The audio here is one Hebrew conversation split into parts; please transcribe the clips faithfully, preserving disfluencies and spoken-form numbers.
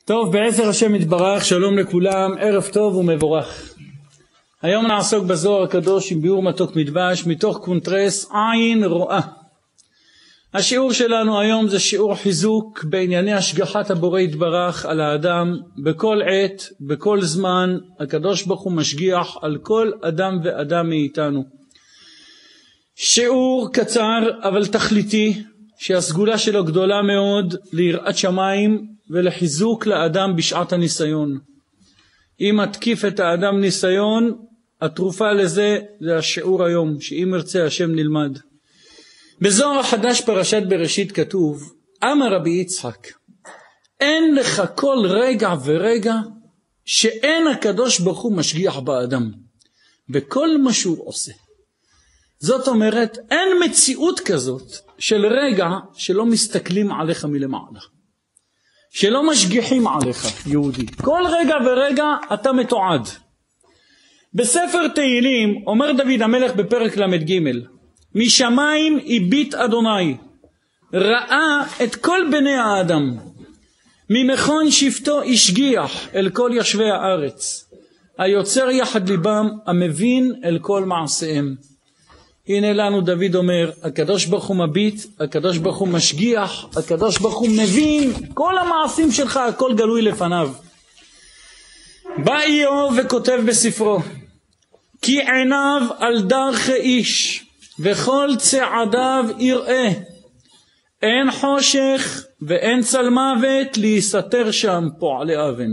טוב, בעזר השם יתברך, שלום לכולם, ערב טוב ומבורך. היום נעסוק בזוהר הקדוש עם ביאור מתוק מדבש מתוך קונטרס עין רואה. השיעור שלנו היום זה שיעור חיזוק בענייני השגחת הבורא יתברך על האדם. בכל עת, בכל זמן, הקדוש ברוך הוא משגיח על כל אדם ואדם מאיתנו. שיעור קצר אבל תכליתי, שהסגולה שלו גדולה מאוד ליראת שמיים ולחיזוק לאדם בשעת הניסיון. אם התקיף את האדם ניסיון, התרופה לזה זה השיעור היום, שאם ירצה השם נלמד. בזוהר החדש פרשת בראשית כתוב, אמר רבי יצחק, אין לך כל רגע ורגע שאין הקדוש ברוך הוא משגיח באדם בכל מה שהוא עושה. זאת אומרת, אין מציאות כזאת של רגע שלא מסתכלים עליך מלמעלה, שלא משגיחים עליך יהודי. כל רגע ורגע אתה מתועד. בספר תהילים אומר דוד המלך בפרק למד ג', משמיים הביט אדוני, ראה את כל בני האדם, ממכון שבטו השגיח אל כל יושבי הארץ, היוצר יחד ליבם, המבין אל כל מעשיהם. הנה לנו דוד אומר, הקדוש ברוך הוא מביט, הקדוש ברוך הוא משגיח, הקדוש ברוך הוא מבין, כל המעשים שלך הכל גלוי לפניו. בא איוב וכותב בספרו, כי עיניו על דרכי איש וכל צעדיו יראה, אין חושך ואין צל מוות להיסתר שם פועלי אבן.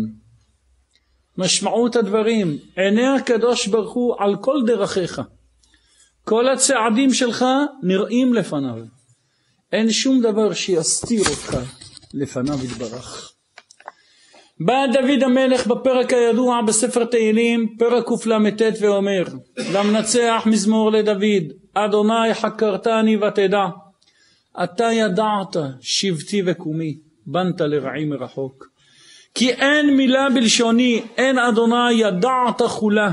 משמעות הדברים, עיני הקדוש ברוך הוא על כל דרכיך, כל הצעדים שלך נראים לפניו, אין שום דבר שיסתיר אותך לפניו יתברך. בא דוד המלך בפרק הידוע בספר תהילים, פרק קל"ט, ואומר, למנצח מזמור לדוד, אדוני חקרתני ותדע, אתה ידעת שבטי וקומי, בנת לרעים מרחוק. כי אין מילה בלשוני, אין אדוני ידעת חולה.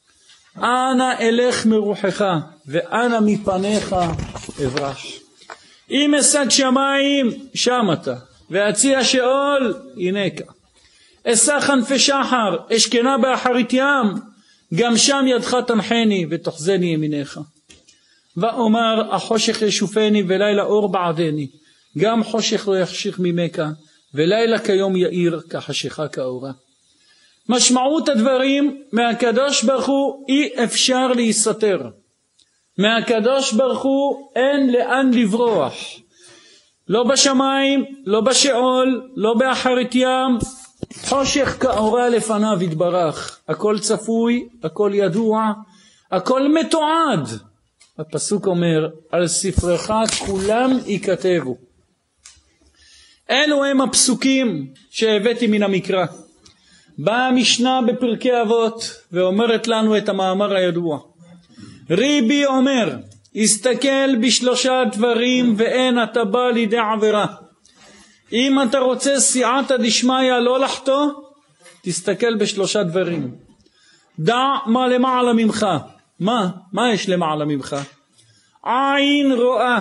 אנה אלך מרוחך ואנה מפניך אברח. אם אשג שמיים שם אתה, ואציע שאול הנקה. אשא כנפי שחר אשכנה באחרית ים, גם שם ידך תנחני ותחזני ימיניך. ואומר החושך ישופני ולילה אור בעדני, גם חושך לא יחשיך ממך ולילה כיום יאיר כחשיכה כאורה. משמעות הדברים, מהקדוש ברוך הוא אי אפשר להיסתר, מהקדוש ברוך הוא אין לאן לברוח, לא בשמיים, לא בשאול, לא באחרית ים, חושך כאורה לפניו יתברך, הכל צפוי, הכל ידוע, הכל מתועד. הפסוק אומר, על ספרך כולם ייכתבו. אלו הם הפסוקים שהבאתי מן המקרא. באה המשנה בפרקי אבות ואומרת לנו את המאמר הידוע, ריבי אומר, הסתכל בשלושה דברים ואין אתה בא לידי עבירה. אם אתה רוצה סייעתא דשמיא לא לחטוא, תסתכל בשלושה דברים. דע מה למעלה ממך. מה? מה יש למעלה ממך? עין רואה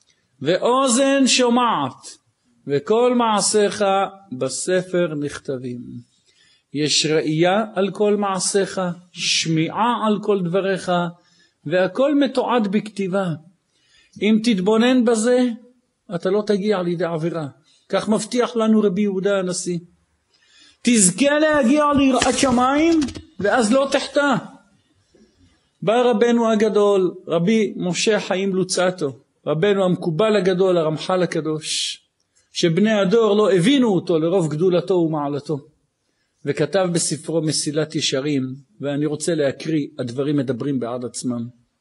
ואוזן שומעת וכל מעשיך בספר נכתבים. יש ראייה על כל מעשיך, שמיעה על כל דבריך, והכל מתועד בכתיבה. אם תתבונן בזה, אתה לא תגיע לידי עבירה. כך מבטיח לנו רבי יהודה הנשיא. תזכה להגיע ליראת שמיים, ואז לא תחטא. בא רבנו הגדול, רבי משה חיים לוצאטו, רבנו המקובל הגדול, הרמח"ל הקדוש, שבני הדור לא הבינו אותו לרוב גדולתו ומעלתו. וכתב בספרו מסילת ישרים, ואני רוצה להקריא, הדברים מדברים בעד עצמם.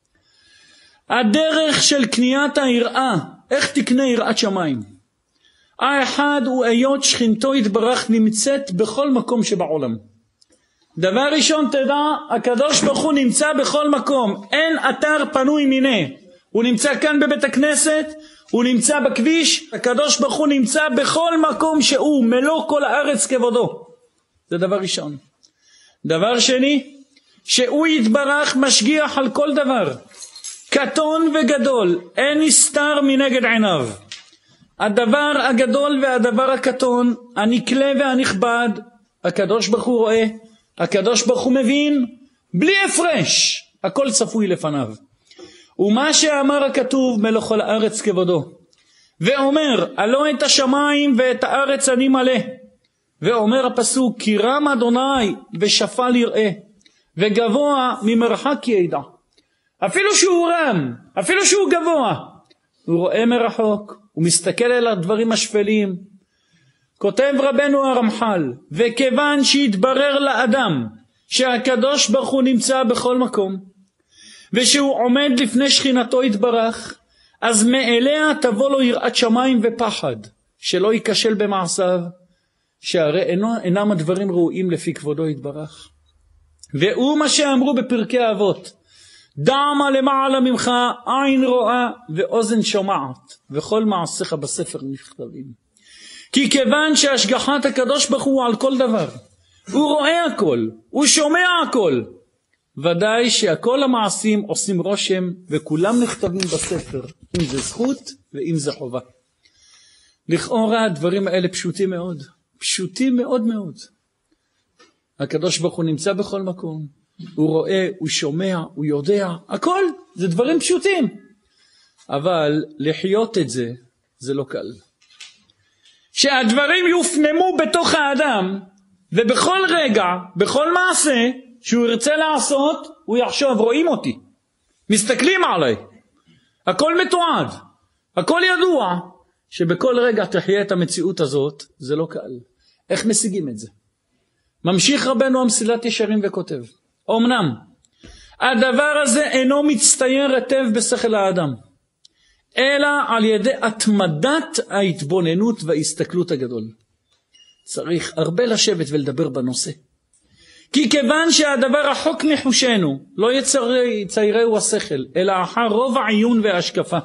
הדרך של קניית היראה, איך תקנה יראת שמיים? האחד הוא היות שכינתו יתברך נמצאת בכל מקום שבעולם. דבר ראשון תדע, הקדוש ברוך הוא נמצא בכל מקום, אין אתר פנוי מיני. הוא נמצא כאן בבית הכנסת, הוא נמצא בכביש, הקדוש ברוך הוא נמצא בכל מקום שהוא, מלוא כל הארץ כבודו. זה דבר ראשון. דבר שני, שהוא יתברך משגיח על כל דבר, קטון וגדול, אין נסתר מנגד עיניו. הדבר הגדול והדבר הקטון, הנקלה והנכבד, הקדוש ברוך הוא רואה, הקדוש ברוך הוא מבין, בלי הפרש, הכל צפוי לפניו. ומה שאמר הכתוב מלכל הארץ כבודו, ואומר, הלא את השמיים ואת הארץ אני מלא, ואומר הפסוק, כי רם אדוני ושפל יראה, וגבוה ממרחק ידע. אפילו שהוא רם, אפילו שהוא גבוה, הוא רואה מרחוק, הוא מסתכל על הדברים השפלים. כותב רבנו הרמח"ל, וכיוון שהתברר לאדם שהקדוש ברוך הוא נמצא בכל מקום, ושהוא עומד לפני שכינתו יתברך, אז מאליה תבוא לו יראת שמיים ופחד, שלא ייכשל במעשיו, שהרי אינו, אינם הדברים ראויים לפי כבודו יתברך. והוא מה שאמרו בפרקי אבות, דע מה למעלה ממך, עין רואה ואוזן שומעת, וכל מעשיך בספר נכתבים. כי כיוון שהשגחת הקדוש ברוך הוא על כל דבר, הוא רואה הכל, הוא שומע הכל, ודאי שהכל המעשים עושים רושם, וכולם נכתבים בספר, אם זה זכות ואם זה חובה. לכאורה הדברים האלה פשוטים מאוד, פשוטים מאוד מאוד. הקדוש ברוך הוא נמצא בכל מקום, הוא רואה, הוא שומע, הוא יודע, הכל, זה דברים פשוטים. אבל לחיות את זה, זה לא קל. שהדברים יופנמו בתוך האדם, ובכל רגע, בכל מעשה, שהוא ירצה לעשות, הוא יחשוב, רואים אותי, מסתכלים עליי, הכל מתועד, הכל ידוע, שבכל רגע תחיה את המציאות הזאת, זה לא קל. איך משיגים את זה? ממשיך רבנו המסילת ישרים וכותב, אמנם, הדבר הזה אינו מצטייר היטב בשכל האדם, אלא על ידי התמדת ההתבוננות וההסתכלות הגדול. צריך הרבה לשבת ולדבר בנושא. כי כיוון שהדבר רחוק מחושנו, לא יציירהו השכל, אלא אחר רוב העיון וההשקפה.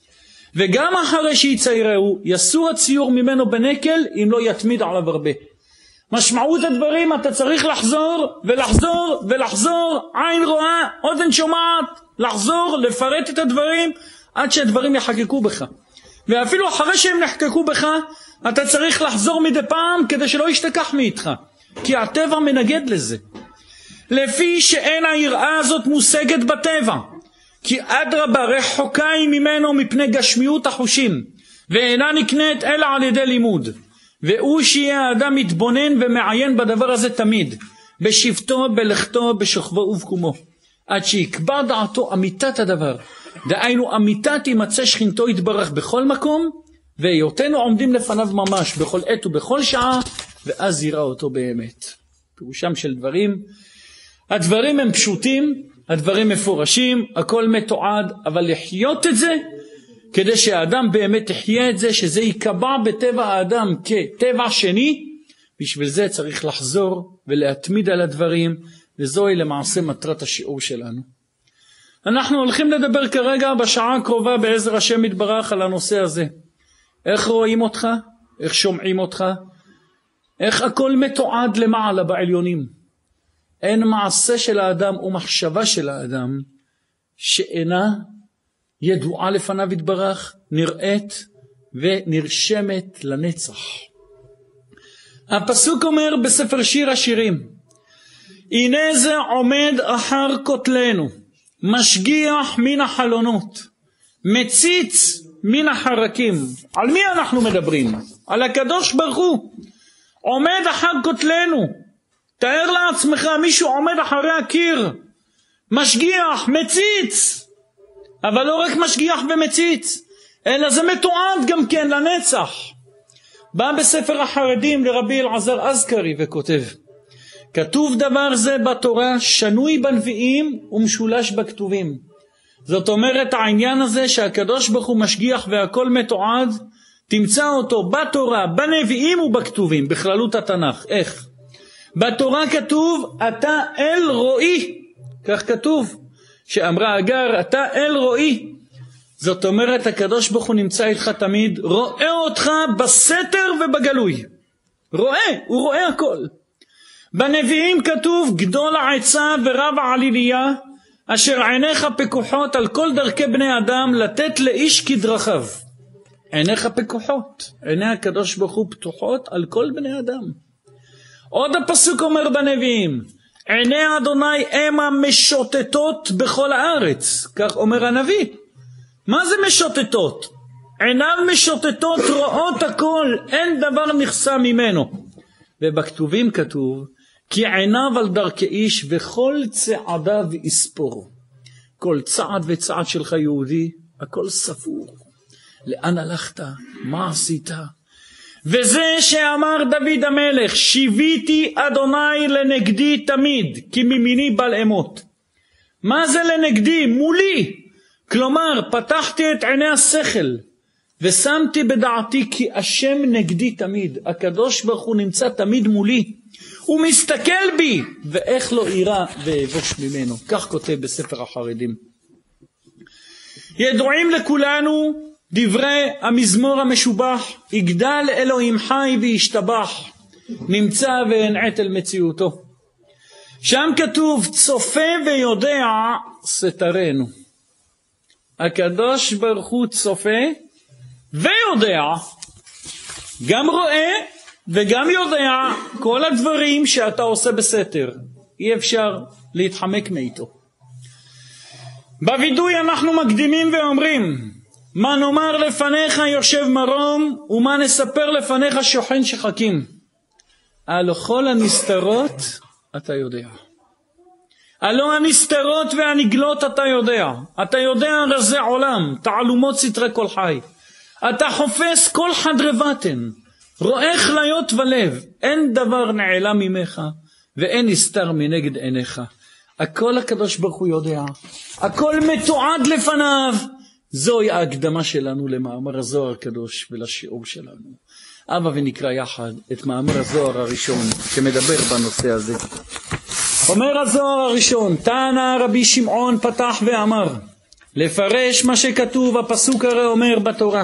וגם אחרי שיציירהו, יסור הציור ממנו בנקל, אם לא יתמיד עליו הרבה. משמעות הדברים, אתה צריך לחזור ולחזור ולחזור, עין רואה, אוזן שומעת, לחזור, לפרט את הדברים, עד שהדברים יחקקו בך. ואפילו אחרי שהם נחקקו בך, אתה צריך לחזור מדי פעם, כדי שלא ישתכח מאיתך. כי הטבע מנגד לזה. לפי שאין היראה הזאת מושגת בטבע, כי אדרבה רחוקה היא ממנו מפני גשמיות החושים, ואינה נקנית אלא על ידי לימוד. והוא שיהיה האדם מתבונן ומעיין בדבר הזה תמיד, בשבתו, בלכתו, בשוכבו ובקומו, עד שיקבע דעתו אמיתת הדבר. דהיינו אמיתת ימצא שכינתו יתברך בכל מקום, והיותנו עומדים לפניו ממש בכל עת ובכל שעה, ואז יראה אותו באמת. פירושם של דברים, הדברים הם פשוטים, הדברים מפורשים, הכל מתועד, אבל לחיות את זה, כדי שהאדם באמת יחיה את זה, שזה יקבע בטבע האדם כטבע שני, בשביל זה צריך לחזור ולהתמיד על הדברים, וזוהי למעשה מטרת השיעור שלנו. אנחנו הולכים לדבר כרגע בשעה הקרובה בעזר השם יתברך על הנושא הזה. איך רואים אותך? איך שומעים אותך? איך הכל מתועד למעלה בעליונים. אין מעשה של האדם ומחשבה של האדם שאינה ידועה לפניו יתברך, נראית ונרשמת לנצח. הפסוק אומר בספר שיר השירים, הנה זה עומד אחר כותלנו, משגיח מן החלונות, מציץ מן החרקים. על מי אנחנו מדברים? על הקדוש ברוך הוא. עומד אחר כותלנו. תאר לעצמך מישהו עומד אחרי הקיר, משגיח, מציץ. אבל לא רק משגיח ומציץ, אלא זה מתועד גם כן לנצח. בא בספר החרדים לרבי אלעזר אזכרי וכותב, כתוב דבר זה בתורה שנוי בנביאים ומשולש בכתובים. זאת אומרת העניין הזה שהקדוש ברוך הוא משגיח והכל מתועד, תמצא אותו בתורה, בנביאים ובכתובים, בכללות התנ"ך. איך? בתורה כתוב אתה אל רואי, כך כתוב, שאמרה אגר אתה אל רואי. זאת אומרת הקדוש ברוך הוא נמצא איתך תמיד, רואה אותך בסתר ובגלוי, רואה, הוא רואה הכל. בנביאים כתוב גדול העצה ורב העליליה, אשר עיניך פקוחות על כל דרכי בני אדם, לתת לאיש כדרכיו. עיניך פקוחות, עיני הקדוש ברוך הוא פתוחות על כל בני אדם. עוד הפסוק אומר בנביאים, עיני אדוני הם המשוטטות בכל הארץ, כך אומר הנביא. מה זה משוטטות? עיניו משוטטות, רואות הכל, אין דבר נחסם ממנו. ובכתובים כתוב, כי עיניו על דרכי איש וכל צעדיו יספור. כל צעד וצעד שלך יהודי, הכל ספור. לאן הלכת? מה עשית? וזה שאמר דוד המלך, שיביתי אדוני לנגדי תמיד, כי ממיני בל אמות. מה זה לנגדי? מולי. כלומר, פתחתי את עיני השכל, ושמתי בדעתי כי השם נגדי תמיד. הקדוש ברוך הוא נמצא תמיד מולי. הוא מסתכל בי, ואיך לא ירא ואבוש ממנו. כך כותב בספר החרדים. ידועים לכולנו דברי המזמור המשובח, יגדל אלוהים חי וישתבח, נמצא והנעט אל מציאותו. שם כתוב, צופה ויודע סתרנו. הקדוש ברוך הוא צופה ויודע, גם רואה וגם יודע כל הדברים שאתה עושה בסתר. אי אפשר להתחמק מאיתו. בוידוי אנחנו מקדימים ואומרים, מה נאמר לפניך יושב מרום, ומה נספר לפניך שוכן שחקים. על כל הנסתרות אתה יודע. הלא הנסתרות והנגלות אתה יודע. אתה יודע רזי עולם, תעלומות סתרי כל חי. אתה חופש כל חדרי בטן, רואה חליות ולב. אין דבר נעלם ממך, ואין נסתר מנגד עיניך. הכל הקדוש ברוך הוא יודע. הכל מתועד לפניו. זוהי ההקדמה שלנו למאמר הזוהר הקדוש ולשיעור שלנו. אבא ונקרא יחד את מאמר הזוהר הראשון שמדבר בנושא הזה. אומר הזוהר הראשון, תנא רבי שמעון פתח ואמר, לפרש מה שכתוב, הפסוק הרי אומר בתורה,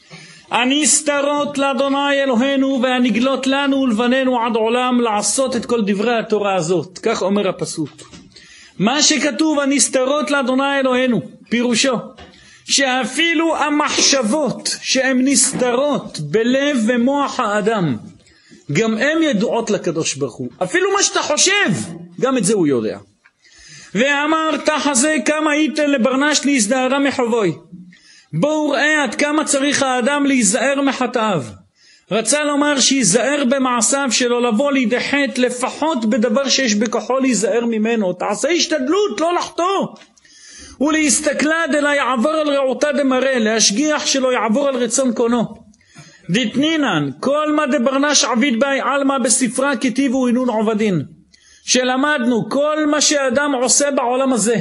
הנסתרות לאדוני אלוהינו והנגלות לנו ולבנינו עד עולם לעשות את כל דברי התורה הזאת. כך אומר הפסוק. מה שכתוב הנסתרות לאדוני אלוהינו, פירושו שאפילו המחשבות שהן נסתרות בלב ומוח האדם, גם הן ידועות לקדוש ברוך הוא. אפילו מה שאתה חושב, גם את זה הוא יודע. ואמר תחזה כמה ייתן לברנש להזדהרה מחובוי. בואו ראה עד כמה צריך האדם להיזהר מחטאיו. רצה לומר שיזהר במעשיו שלו, לבוא לידי חטא לפחות בדבר שיש בכוחו להיזהר ממנו. תעשה השתדלות לא לחטוא. ולהסתכלה דלה יעבור על רעותה דמראה, להשגיח שלא יעבור על רצון קונו. דתנינן, כל מה דברנש עביד בי עלמא בספרה כתיבו אינון עובדין. שלמדנו כל מה שאדם עושה בעולם הזה.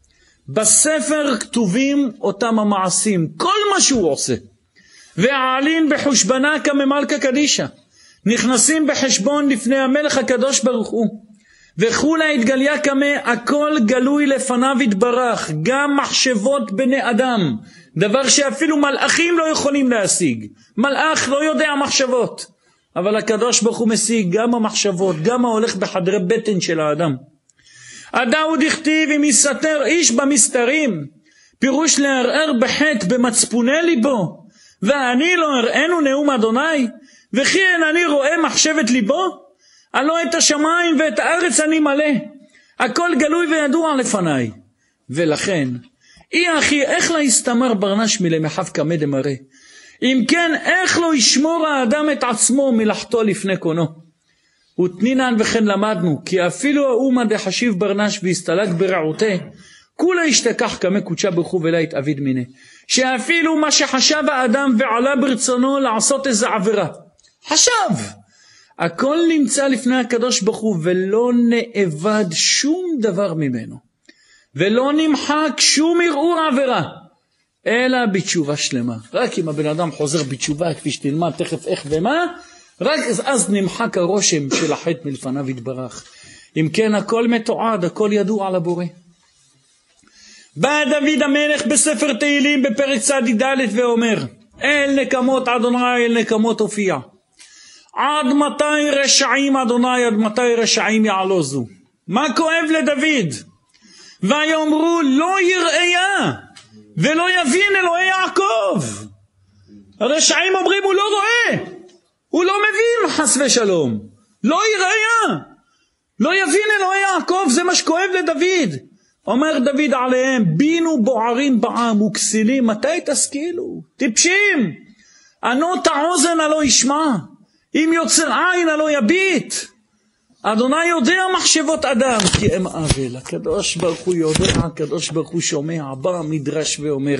בספר כתובים אותם המעשים, כל מה שהוא עושה. והעלין בחושבנה כממלכה קדישה. נכנסים בחשבון לפני המלך הקדוש ברוך הוא. וכולה התגליה כמה, הכל גלוי לפניו התברך, גם מחשבות בני אדם, דבר שאפילו מלאכים לא יכולים להשיג. מלאך לא יודע מחשבות, אבל הקדוש ברוך הוא משיג גם המחשבות, גם ההולך בחדרי בטן של האדם. הדאוד הכתיב אם יסתר איש במסתרים, פירוש לערער בחטא במצפוני ליבו, ואני לא אראנו נאום אדוני, וכי אין אני רואה מחשבת ליבו, הלא את השמיים ואת הארץ אני מלא, הכל גלוי וידוע לפניי. ולכן, אי אחי, איך לא יסתמר ברנש מלמחב כמה דמראה? אם כן, איך לא ישמור האדם את עצמו מלחטוא לפני קונו? ותנינן וכן למדנו, כי אפילו האומה דחשיב ברנש והסתלק ברעותה, כולה ישתכח כמה קודשה ברוך הוא ולא יתאביד מיני. שאפילו מה שחשב האדם ועלה ברצונו לעשות איזה עבירה. חשב! הכל נמצא לפני הקדוש ברוך הוא ולא נאבד שום דבר ממנו. ולא נמחק שום ערעור עבירה. אלא בתשובה שלמה. רק אם הבן אדם חוזר בתשובה כפי שתלמד תכף איך ומה, רק אז נמחק הרושם של החטא מלפניו יתברך. אם כן הכל מתועד, הכל ידוע על הבורא. בא דוד המלך בספר תהילים בפרק צדיק ד' ואומר, אל נקמות אדוני אל נקמות הופיע. עד מתי רשעים אדוני, עד מתי רשעים יעלוזו. מה כואב לדוד? ויאמרו לא יראיה ולא יבין אלוהי יעקב. הרשעים אומרים הוא לא רואה, הוא לא מבין חס ושלום, לא יראה, לא יבין אלוהי יעקב, זה מה שכואב לדוד. אומר דוד עליהם, בינו בוערים בעם וכסילים, מתי תשכילו? טיפשים, ענות האוזן הלא ישמע, אם יוצר עין הלא יביט. אדוני יודע מחשבות אדם כי הם עוול. הקדוש ברוך הוא יודע, הקדוש ברוך הוא שומע. בא המדרש ואומר,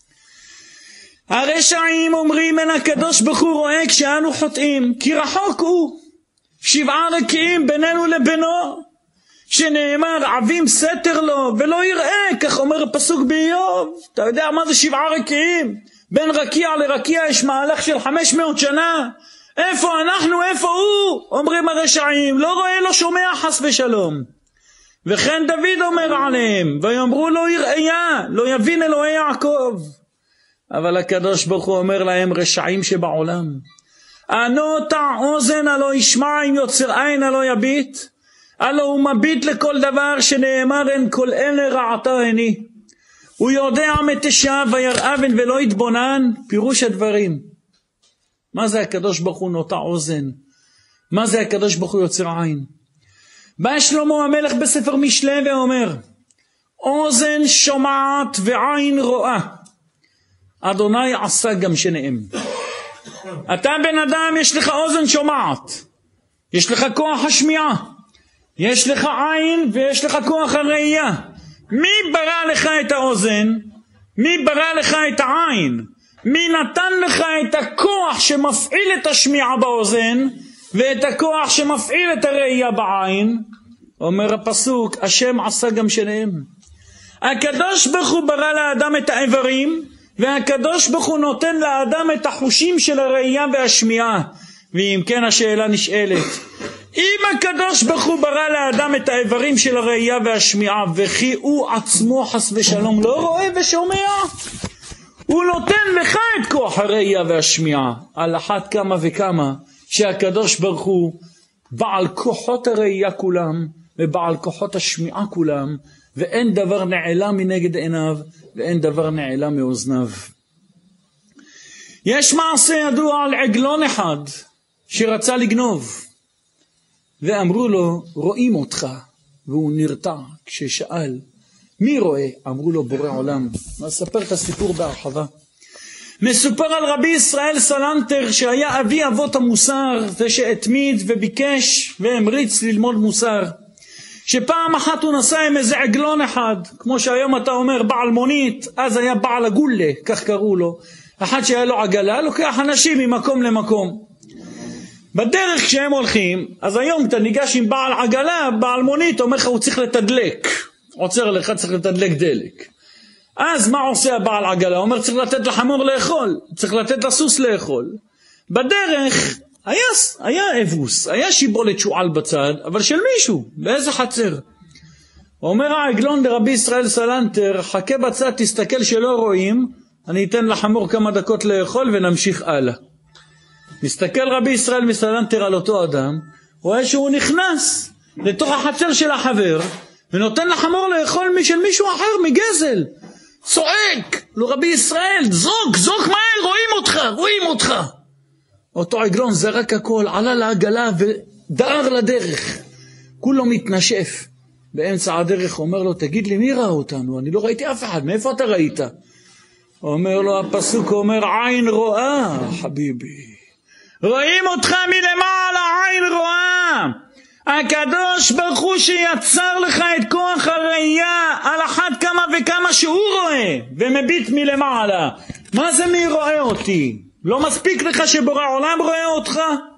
הרשעים אומרים אין הקדוש ברוך הוא רואה כשאנו חוטאים, כי רחוק הוא, שבעה רקיעים בינינו לבינו, שנאמר עבים סתר לו ולא יראה, כך אומר הפסוק באיוב. אתה יודע מה זה שבעה רקיעים? בין רקיע לרקיע יש מהלך של חמש מאות שנה. איפה אנחנו, איפה הוא? אומרים הרשעים, לא רואה, לא שומע חס ושלום. וכן דוד אומר עליהם, ויאמרו לא יראה, לא יבין אלוהי יעקב. אבל הקדוש ברוך הוא אומר להם, רשעים שבעולם, ענות האוזן הלא ישמע, אם יוצר עין הלא יביט, הלא הוא מביט לכל דבר, שנאמר אין כל אלה רעתה עיני. הוא יודע מתשב וירא אבן ולא יתבונן. פירוש הדברים, מה זה הקדוש ברוך הוא נוטע אוזן? מה זה הקדוש ברוך הוא יוצר עין? בא שלמה המלך בספר משלי ואומר, אוזן שומעת ועין רואה, אדוני עשה גם שניהם. אתה בן אדם, יש לך אוזן שומעת, יש לך כוח השמיעה, יש לך עין ויש לך כוח הראייה. מי ברא לך את האוזן? מי ברא לך את העין? מי נתן לך את הכוח שמפעיל את השמיעה באוזן ואת הכוח שמפעיל את הראייה בעין? אומר הפסוק, השם עשה גם שניהם. הקדוש ברוך הוא ברא לאדם את האיברים, והקדוש ברוך הוא נותן לאדם את החושים של הראייה והשמיעה. ואם כן השאלה נשאלת, אם הקדוש ברוך הוא ברא לאדם את האיברים של הראייה והשמיעה, וכי הוא עצמו חס ושלום לא רואה ושומע, הוא נותן לך את כוח הראייה והשמיעה. על אחת כמה וכמה שהקדוש ברוך הוא בעל כוחות הראייה כולם ובעל כוחות השמיעה כולם, ואין דבר נעלם מנגד עיניו ואין דבר נעלם מאוזניו. יש מעשה ידוע על עגלון אחד שרצה לגנוב, ואמרו לו רואים אותך, והוא נרתע. כששאל מי רואה? אמרו לו בורא עולם. נספר את הסיפור בהרחבה. מסופר על רבי ישראל סלנטר, שהיה אבי אבות המוסר, זה שהתמיד וביקש והמריץ ללמוד מוסר, שפעם אחת הוא נסע עם איזה עגלון אחד, כמו שהיום אתה אומר בעל מונית, אז היה בעל הגולה, כך קראו לו, אחד שהיה לו עגלה, לוקח אנשים ממקום למקום. בדרך כשהם הולכים, אז היום אתה ניגש עם בעל עגלה, בעל מונית אומר לך הוא צריך לתדלק, עוצר לך, צריך לתדלק דלק. אז מה עושה הבעל עגלה? הוא אומר צריך לתת לחמור לאכול, צריך לתת לסוס לאכול. בדרך היה, היה אבוס, היה שיבולת שועל בצד, אבל של מישהו, באיזה חצר. אומר העגלון לרבי ישראל סלנטר, חכה בצד, תסתכל שלא רואים, אני אתן לחמור כמה דקות לאכול ונמשיך הלאה. מסתכל רבי ישראל מסלנטר על אותו אדם, רואה שהוא נכנס לתוך החצר של החבר, ונותן לחמור לאכול משל מישהו אחר, מגזל. צועק לו רבי ישראל, זוק, זוק מהר, רואים אותך, רואים אותך. אותו עגלון זרק הכל, עלה לעגלה ודהר לדרך. כולו מתנשף. באמצע הדרך אומר לו, תגיד לי מי ראה אותנו? אני לא ראיתי אף אחד, מאיפה אתה ראית? אומר לו הפסוק, אומר עין רואה חביבי, רואים אותך מלמעלה, עין רואה. הקדוש ברוך הוא שיצר לך את כוח הראייה, על אחת כמה וכמה שהוא רואה ומביט מלמעלה. מה זה מי רואה אותי? לא מספיק לך שבורא עולם רואה אותך?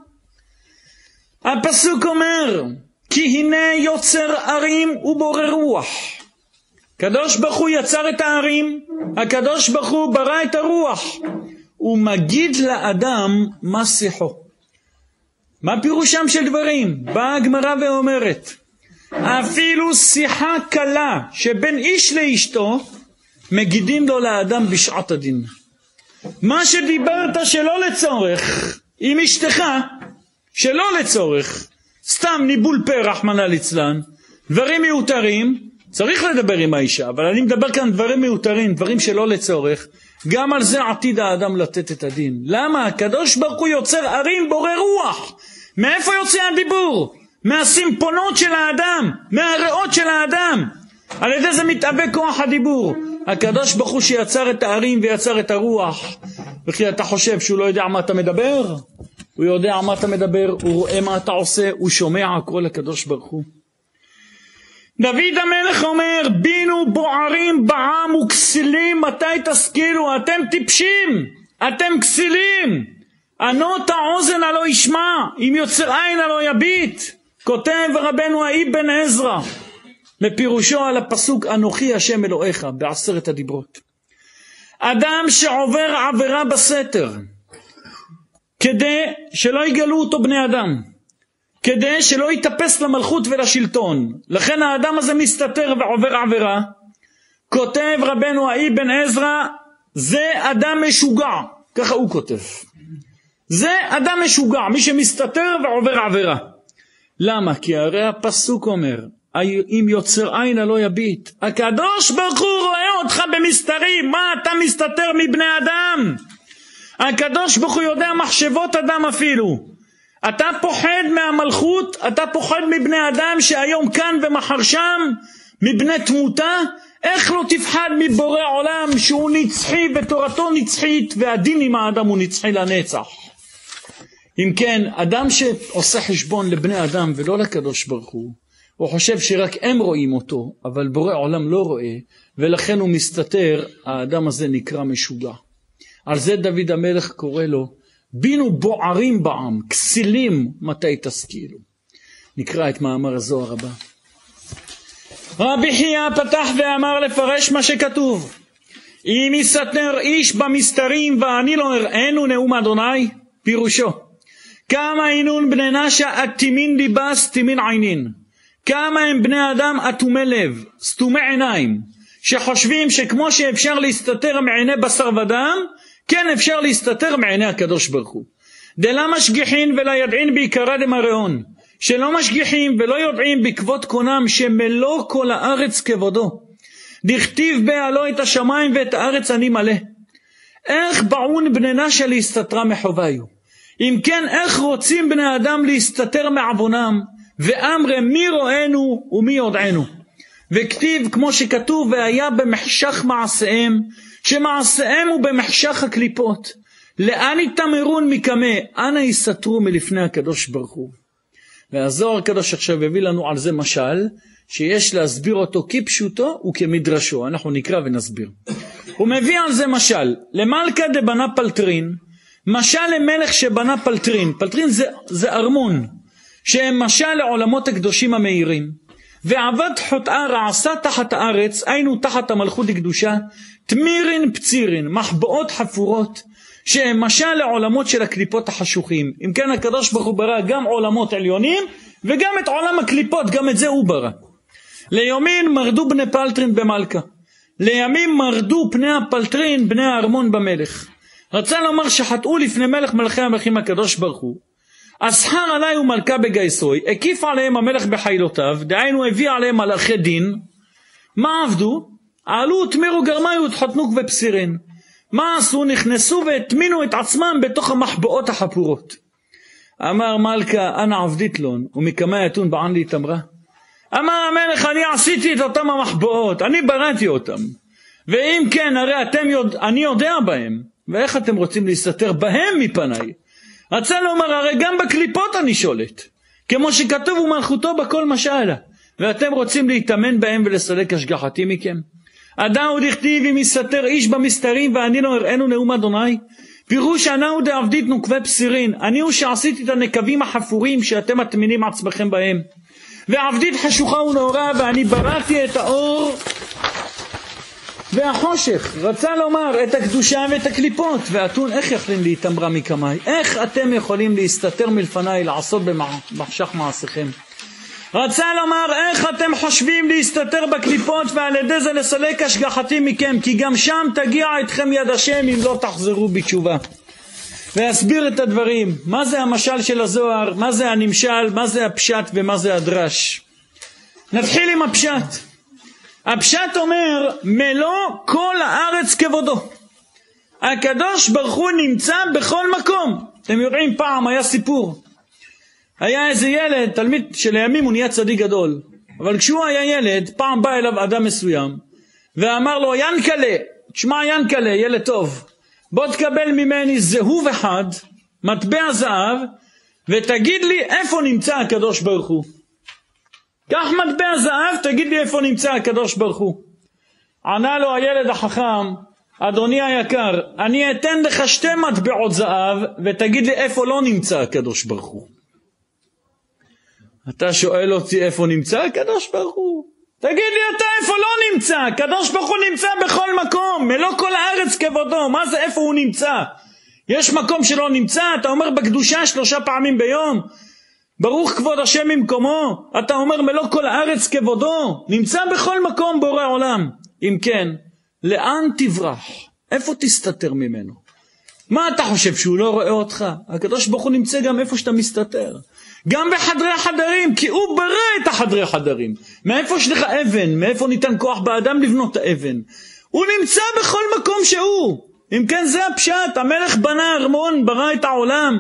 הפסוק אומר, כי הנה יוצר ערים ובורא רוח. הקדוש ברוך הוא יצר את הערים, הקדוש ברוך הוא ברא את הרוח, ומגיד לאדם מה שיחו. מה פירושם של דברים? באה הגמרא ואומרת, אפילו שיחה קלה שבין איש לאשתו, מגידים לו לאדם בשעת הדין. מה שדיברת שלא לצורך עם אשתך, שלא לצורך, סתם ניבול פרח מנה ליצלן, דברים מיותרים, צריך לדבר עם האישה, אבל אני מדבר כאן דברים מיותרים, דברים שלא לצורך, גם על זה עתיד האדם לתת את הדין. למה? הקדוש ברוך הוא יוצר ערים בורא רוח. מאיפה יוצא הדיבור? מהסימפונות של האדם, מהריאות של האדם. על ידי זה מתאבק כוח הדיבור. הקדוש ברוך הוא שיצר את הערים ויצר את הרוח. וכי אתה חושב שהוא לא יודע מה אתה מדבר? הוא יודע מה אתה מדבר, הוא רואה מה אתה עושה, הוא שומע הכל. הקדוש ברוך הוא. דוד המלך אומר, בינו בוערים בעם וכסילים, מתי תשכילו? אתם טיפשים, אתם כסילים. ענות האוזן הלא ישמע, אם יוצר עין הלא יביט. כותב רבנו האבן עזרא בפירושו על הפסוק אנוכי השם אלוהיך בעשרת הדיברות. אדם שעובר עבירה בסתר כדי שלא יגלו אותו בני אדם, כדי שלא יתאפס למלכות ולשלטון, לכן האדם הזה מסתתר ועובר עבירה, כותב רבנו האבן עזרא, זה אדם משוגע. ככה הוא כותב, זה אדם משוגע, מי שמסתתר ועובר עבירה. למה? כי הרי הפסוק אומר, אם יוצר עין לא יביט. הקדוש ברוך הוא רואה אותך במסתרים. מה אתה מסתתר מבני אדם? הקדוש ברוך הוא יודע מחשבות אדם אפילו. אתה פוחד מהמלכות, אתה פוחד מבני אדם שהיום כאן ומחר שם, מבני תמותה. איך לא תפחד מבורא עולם שהוא נצחי ותורתו נצחית והדין עם האדם הוא נצחי לנצח? אם כן, אדם שעושה חשבון לבני אדם ולא לקדוש ברוך הוא, הוא חושב שרק הם רואים אותו, אבל בורא עולם לא רואה, ולכן הוא מסתתר. האדם הזה נקרא משוגע. על זה דוד המלך קורא לו, בינו בוערים בעם, כסילים, מתי תשכילו. נקרא את מאמר הזוהר הבא. רבי חייא פתח ואמר לפרש מה שכתוב, אם יסתר איש במסתרים ואני לא אראנו נאום אדוני, פירושו, כמה אינון בני נשה אטימין ליבה סתימין עינין, כמה הם בני אדם אטומי לב, סתומי עיניים, שחושבים שכמו שאפשר להסתתר מעיני בשר ודם, כן אפשר להסתתר מעיני הקדוש ברוך הוא. דלה משגיחין ולא ידעין בעיקרה דמראון, שלא משגיחים ולא יודעים בכבוד קונם שמלוא כל הארץ כבודו. דכתיב בעלו את השמיים ואת הארץ אני מלא. איך בעון בני נשה להסתתרה מחוביו? אם כן, איך רוצים בני אדם להסתתר מעוונם? ואמרי מי רואינו ומי יודענו? וכתיב כמו שכתוב, והיה במחשך מעשיהם, שמעשיהם הוא במחשך הקליפות. לאן יתמרון מקמה? אנה יסתרו מלפני הקדוש ברוך הוא. והזוהר הקדוש עכשיו הביא לנו על זה משל, שיש להסביר אותו כפשוטו וכמדרשו. אנחנו נקרא ונסביר. הוא מביא על זה משל, למלכה דבנה פלטרין, משל למלך שבנה פלטרין. פלטרין זה, זה ארמון, שהם משל לעולמות הקדושים המאירים. ועבד חוטאה רעשה תחת הארץ, היינו תחת המלכות הקדושה, תמירין פצירין, מחבואות חפורות, שהם משל לעולמות של הקליפות החשוכים. אם כן, הקדוש ברוך הוא ברא גם עולמות עליונים, וגם את עולם הקליפות, גם את זה הוא ברא. ליומין מרדו בני פלטרין במלכה, לימים מרדו פני הפלטרין בני הארמון במלך. רצה לומר שחטאו לפני מלך מלכי המלכים הקדוש ברוך הוא, אסחר עלי ומלכה בגייסוי, הקיף עליהם המלך בחילותיו, דהיינו הביא עליהם מלאכי דין. מה עבדו? עלו, תמירו גרמיו, תחתנוק ופסירין. מה עשו? נכנסו והתמינו את עצמם בתוך המחבואות החפורות. אמר מלכה, אנא עבדית לון, ומכמה יתון בען לי תמרה. אמר המלך, אני עשיתי את אותם המחבואות, אני בראתי אותם. ואם כן, הרי אתם יודע, אני יודע בהם. ואיך אתם רוצים להסתתר בהם מפניי? רצה לומר, הרי גם בקליפות אני שולט. כמו שכתוב ומלכותו בכל משאלה. ואתם רוצים להתאמן בהם ולסלק השגחתי מכם? אדאו דכתיב אם יסתר איש במסתרים ואני לא אראנו נאום אדוני. פירוש אנאו דעבדית נוקבי פסירין. אני הוא שעשיתי את הנקבים החפורים שאתם מטמינים עצמכם בהם. ועבדית חשוכה ונאורה ואני בראתי את האור והחושך. רצה לומר את הקדושה ואת הקליפות. ואתון איך יכולים להתאמרה מקמי? איך אתם יכולים להסתתר מלפניי לעשות במחשך מעשיכם? רצה לומר איך אתם חושבים להסתתר בקליפות ועל ידי זה לסלק השגחתי מכם, כי גם שם תגיע אתכם יד השם אם לא תחזרו בתשובה. והסביר את הדברים, מה זה המשל של הזוהר, מה זה הנמשל, מה זה הפשט ומה זה הדרש. נתחיל עם הפשט. הפשט אומר מלוא כל הארץ כבודו. הקדוש ברוך הוא נמצא בכל מקום. אתם יודעים, פעם היה סיפור. היה איזה ילד, תלמיד שלימים הוא נהיה צדיק גדול. אבל כשהוא היה ילד, פעם בא אליו אדם מסוים, ואמר לו, ינקלה, תשמע ינקלה, ילד טוב, בוא תקבל ממני זהוב אחד, מטבע זהב, ותגיד לי איפה נמצא הקדוש ברוך הוא. קח מטבע זהב, תגיד לי איפה נמצא הקדוש ברוך הוא. ענה לו הילד החכם, אדוני היקר, אני אתן לך שתי מטבעות זהב, ותגיד לי איפה לא נמצא הקדוש ברוך הוא. אתה שואל אותי איפה נמצא הקדוש ברוך הוא? תגיד לי אתה איפה לא נמצא. הקדוש ברוך הוא נמצא בכל מקום, מלוא כל הארץ כבודו. מה זה איפה הוא נמצא? יש מקום שלא נמצא? אתה אומר בקדושה שלושה פעמים ביום, ברוך כבוד השם ממקומו. אתה אומר מלוא כל הארץ כבודו. נמצא בכל מקום בורא עולם. אם כן, לאן תברח? איפה תסתתר ממנו? מה אתה חושב, שהוא לא רואה אותך? הקדוש ברוך הוא נמצא גם איפה שאתה מסתתר, גם בחדרי החדרים, כי הוא ברא את החדרי חדרים. מאיפה יש לך אבן? מאיפה ניתן כוח באדם לבנות את האבן? הוא נמצא בכל מקום שהוא. אם כן, זה הפשט. המלך בנה ארמון, ברא את העולם.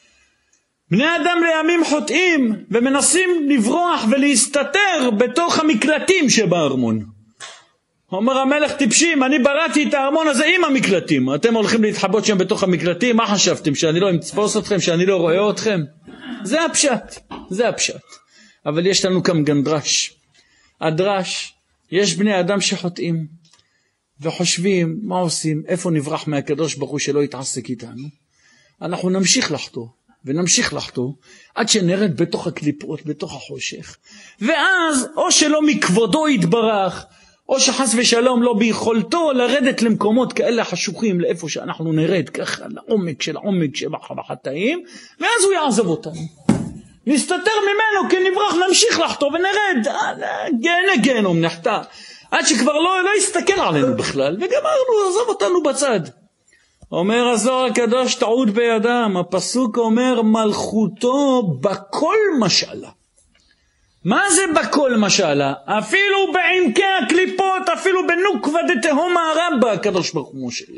בני אדם לימים חוטאים ומנסים לברוח ולהסתתר בתוך המקלטים שבארמון. אומר המלך, טיפשים, אני בראתי את הארמון הזה עם המקלטים, אתם הולכים להתחבות שם בתוך המקלטים. מה חשבתם, שאני לא אצפוס אתכם, שאני לא רואה אתכם? זה הפשט, זה הפשט. אבל יש לנו כאן גם דרש. הדרש, יש בני אדם שחוטאים וחושבים, מה עושים? איפה נברח מהקדוש ברוך הוא שלא יתעסק איתנו? אנחנו נמשיך לחטוא ונמשיך לחטוא עד שנרד בתוך הקליפות, בתוך החושך, ואז או שלא מכבודו יתברך, או שחס ושלום לא ביכולתו לרדת למקומות כאלה חשוכים, לאיפה שאנחנו נרד ככה לעומק של עומק שבחטאים, ואז הוא יעזב אותנו, נסתתר ממנו, כי נברח, נמשיך לחטוא ונרד גהנה גיהנום, נחטא עד שכבר לא, לא יסתכל עלינו בכלל, וגמרנו, עזב אותנו בצד. אומר הזוהר הקדוש, טעות בידם. הפסוק אומר, מלכותו בכל משאלה. מה זה בכל משאלה? אפילו בעמקי הקליפות, אפילו בנוקבה דתהום הרמב"א, הקדוש ברוך הוא מושל.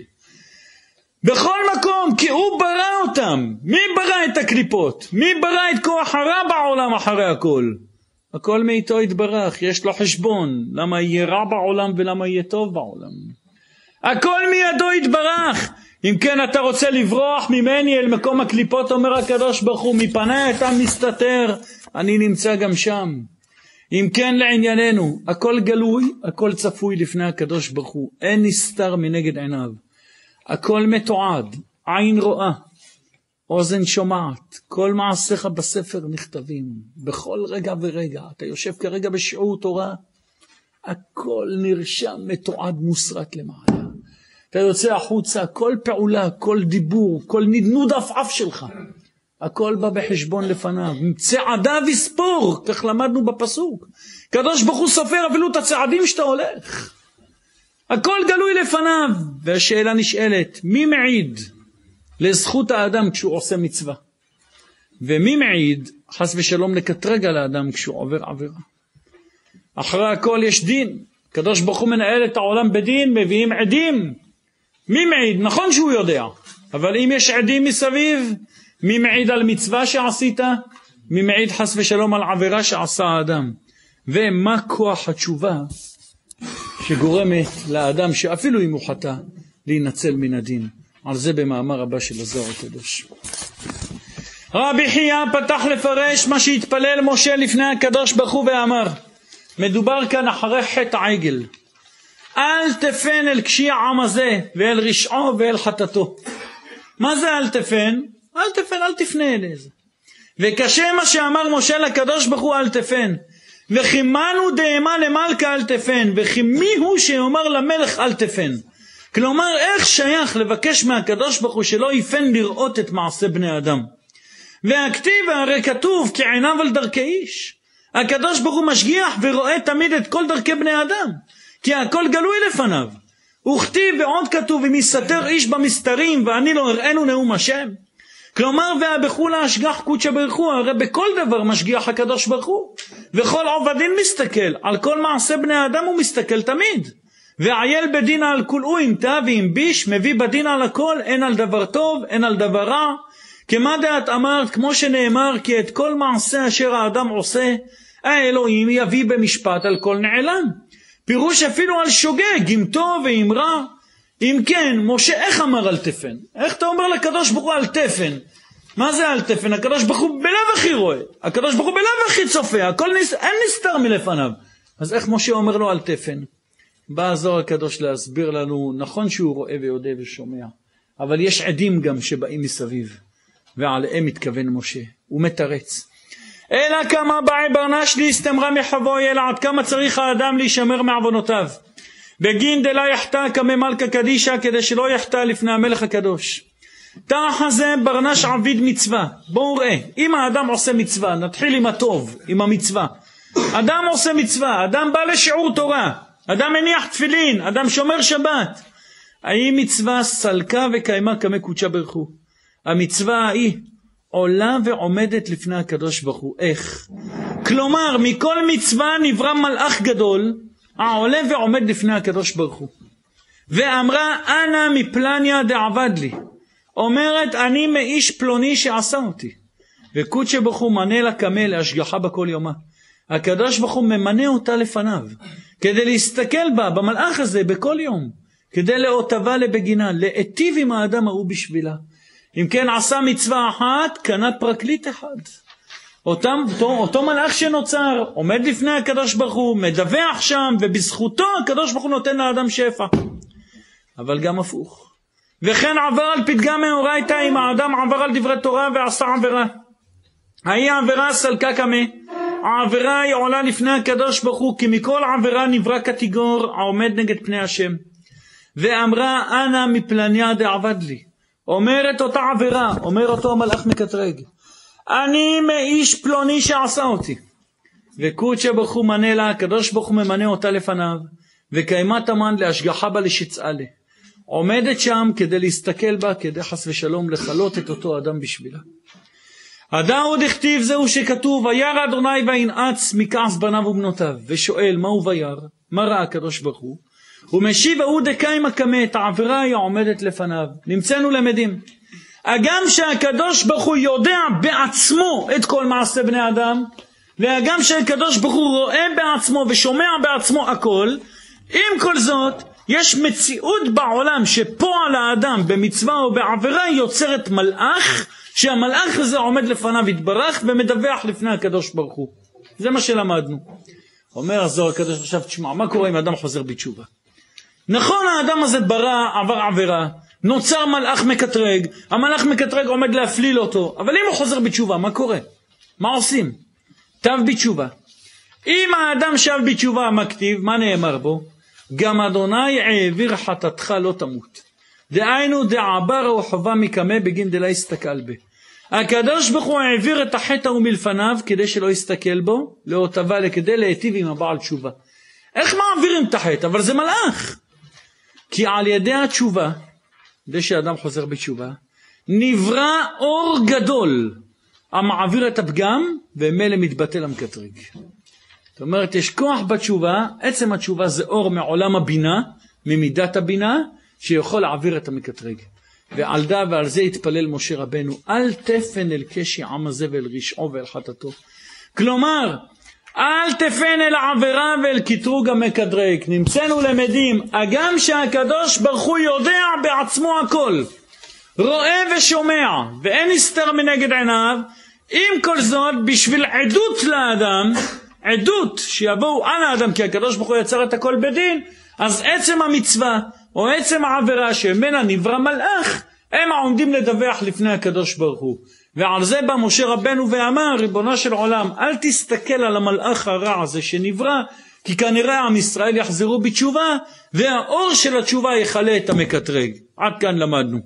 בכל מקום, כי הוא ברא אותם. מי ברא את הקליפות? מי ברא את כוח הרע בעולם אחרי הכל? הכל מאיתו יתברך, יש לו חשבון. למה יהיה רע בעולם ולמה יהיה טוב בעולם? הכל מידו יתברך. אם כן אתה רוצה לברוח ממני אל מקום הקליפות, אומר הקדוש ברוך הוא, מפני אתה מסתתר, אני נמצא גם שם. אם כן, לענייננו, הכל גלוי, הכל צפוי לפני הקדוש ברוך הוא, אין נסתר מנגד עיניו. הכל מתועד, עין רואה, אוזן שומעת, כל מעשיך בספר נכתבים, בכל רגע ורגע. אתה יושב כרגע בשיעור תורה, הכל נרשם, מתועד, מוסרט למעלה. אתה יוצא החוצה, כל פעולה, כל דיבור, כל נדנוד עפעף שלך, הכל בא בחשבון לפניו. צעדיו יספור, כך למדנו בפסוק. קדוש ברוך הוא סופר אפילו את הצעדים שאתה הולך. הכל גלוי לפניו. והשאלה נשאלת, מי מעיד לזכות האדם כשהוא עושה מצווה? ומי מעיד חס ושלום לקטרג על האדם כשהוא עובר עבירה? אחרי הכל יש דין. קדוש ברוך הוא מנהל את העולם בדין, מביאים עדים. מי מעיד? נכון שהוא יודע, אבל אם יש עדים מסביב, מי מעיד על מצווה שעשית? מי מעיד חס ושלום על עבירה שעשה האדם? ומה כוח התשובה שגורמת לאדם שאפילו אם הוא חטא להינצל מן הדין? על זה במאמר הבא של הזוהר הקדוש. רבי חייא פתח לפרש מה שהתפלל משה לפני הקדוש ברוך הוא ואמר, מדובר כאן אחרי חטא העגל, אל תפן אל קשי העם הזה ואל רשעו ואל חטאתו. מה זה אל תפן? אל תפן, אל תפנה אל זה. וקשה מה שאמר משה לקדוש ברוך הוא, אל תפן. וכי מנו דאמה למלכה אל תפן, וכי מי הוא שיאמר למלך אל תפן? כלומר, איך שייך לבקש מהקדוש ברוך הוא שלא יפן לראות את מעשה בני אדם? והכתיב הרי כתוב כי עיניו על דרכי איש. הקדוש ברוך הוא משגיח ורואה תמיד את כל דרכי בני אדם, כי הכל גלוי לפניו. וכתיב ועוד כתוב, אם יסתר איש במסתרים ואני לא הראינו נאום השם. כלומר, והבכו להשגח קודשא בריך הוא, הרי בכל דבר משגיח הקדוש ברוך הוא, וכל עובדין מסתכל, על כל מעשה בני האדם הוא מסתכל תמיד. ועייל בדין על כולו ימתה ואם ביש מביא בדין על הכל, אין על דבר טוב, אין על דבר רע. כמה דעת אמרת, כמו שנאמר, כי את כל מעשה אשר האדם עושה, האלוהים יביא במשפט על כל נעלם. פירוש אפילו על שוגג, אם טוב ואם רע. אם כן, משה איך אמר על תפן? איך אתה אומר לקדוש ברוך הוא על תפן? מה זה על תפן? הקדוש ברוך הוא בלב הכי רואה, הקדוש ברוך הוא בלב הכי צופה, הכל נס... אין נסתר מלפניו. אז איך משה אומר לו על תפן? בא הזוהר הקדוש להסביר לנו, נכון שהוא רואה ויודע ושומע, אבל יש עדים גם שבאים מסביב, ועליהם מתכוון משה, הוא מתרץ. אלא כמה באי ברנש להסתמרה מחבו, אלא עד כמה צריך האדם להישמר מעוונותיו. בגין דלה יחטא כמה מלכה קדישה, כדי שלא יחטא לפני המלך הקדוש. תחת זה ברנש עביד מצווה. בואו ראה, אם האדם עושה מצווה, נתחיל עם הטוב, עם המצווה. אדם עושה מצווה, אדם בא לשיעור תורה, אדם מניח תפילין, אדם שומר שבת. האם מצווה סלקה וקיימה כמה קודשה ברוך הוא? המצווה ההיא עולה ועומדת לפני הקדוש ברוך הוא. איך? כלומר, מכל מצווה נברא מלאך גדול, העולה ועומד לפני הקדוש ברוך הוא. ואמרה, אנא מפלניה דעבד לי. אומרת, אני מאיש פלוני שעשה אותי. וקודשה ברוך הוא מנה לה כמה להשגחה בכל יומה. הקדוש ברוך הוא ממנה אותה לפניו, כדי להסתכל בה, במלאך הזה, בכל יום, כדי לאותבה לבגינה, להיטיב עם האדם ההוא בשבילה. אם כן עשה מצווה אחת, קנה פרקליט אחד. אותם, אותו, אותו מלאך שנוצר, עומד לפני הקדוש ברוך הוא, מדווח שם, ובזכותו הקדוש ברוך הוא נותן לאדם שפע. אבל גם הפוך. וכן עבר על פתגם מאורייתא, אם האדם עבר על דברי תורה ועשה עבירה. ההיא העבירה סלקה כמה. העבירה היא עולה לפני הקדוש ברוך הוא, כי מכל עבירה נברא קטגור העומד נגד פני השם. ואמרה, אנא מפלניה דעבד לי. אומרת אותה עבירה, אומר אותו המלאך מקטרג, אני מאיש פלוני שעשה אותי. וקודשה ברוך הוא מנה לה, הקדוש ברוך הוא ממנה אותה לפניו, וקיימה תמן להשגחה בה לשצעה לה. עומדת שם כדי להסתכל בה, כדי חס ושלום לחלות את אותו אדם בשבילה. הדאוד הכתיב זהו שכתוב, וירא אדוני וינעץ מכעס בניו ובנותיו, ושואל מהו וירא, מה ראה הקדוש ברוך הוא? ומשיב ההוא דקיימה כמה, את העבירה היא עומדת לפניו. נמצאנו למדים. הגם שהקדוש ברוך הוא יודע בעצמו את כל מעשה בני אדם, והגם שהקדוש ברוך הוא רואה בעצמו ושומע בעצמו הכל, עם כל זאת, יש מציאות בעולם שפועל האדם במצווה או בעבירה יוצרת מלאך, שהמלאך הזה עומד לפניו יתברך ומדווח לפני הקדוש ברוך הוא. זה מה שלמדנו. אומר הזוהר הקדוש, עכשיו תשמע, מה קורה אם האדם חוזר בתשובה? נכון, האדם הזה ברא, עבר עבירה, נוצר מלאך מקטרג, המלאך מקטרג עומד להפליל אותו, אבל אם הוא חוזר בתשובה, מה קורה? מה עושים? תו בתשובה. אם האדם שב בתשובה, מה כתיב? מה נאמר בו? גם אדוני העביר חטאתך לא תמות. דהיינו דעבר וחובה מקמה בגין דלה יסתכל בה. הקדוש ברוך הוא העביר את החטא ומלפניו כדי שלא יסתכל בו, לאותבה לכדי להיטיב עם הבעל תשובה. איך מעבירים את החטא? אבל זה מלאך. כי על ידי התשובה, כדי שאדם חוזר בתשובה, נברא אור גדול המעביר את הפגם, ומילא מתבטל המקטרג. זאת אומרת, יש כוח בתשובה, עצם התשובה זה אור מעולם הבינה, ממידת הבינה, שיכול להעביר את המקטרג. ועל דה ועל זה התפלל משה רבנו, אל תפן אל קשי עם הזה ואל רשעו ואל חטאתו. כלומר, אל תפן אל העבירה ואל קטרוג המקטרג. נמצאנו למדים, הגם שהקדוש ברוך הוא יודע בעצמו הכל, רואה ושומע, ואין הסתר מנגד עיניו, עם כל זאת, בשביל עדות לאדם, עדות שיבואו על האדם, כי הקדוש ברוך הוא יצר את הכל בדין, אז עצם המצווה, או עצם העבירה שממנה נברא מלאך, הם העומדים לדווח לפני הקדוש ברוך הוא. ועל זה בא משה רבנו ואמר, ריבונו של עולם, אל תסתכל על המלאך הרע הזה שנברא, כי כנראה עם ישראל יחזרו בתשובה, והאור של התשובה יחלה את המקטרג. עד כאן למדנו.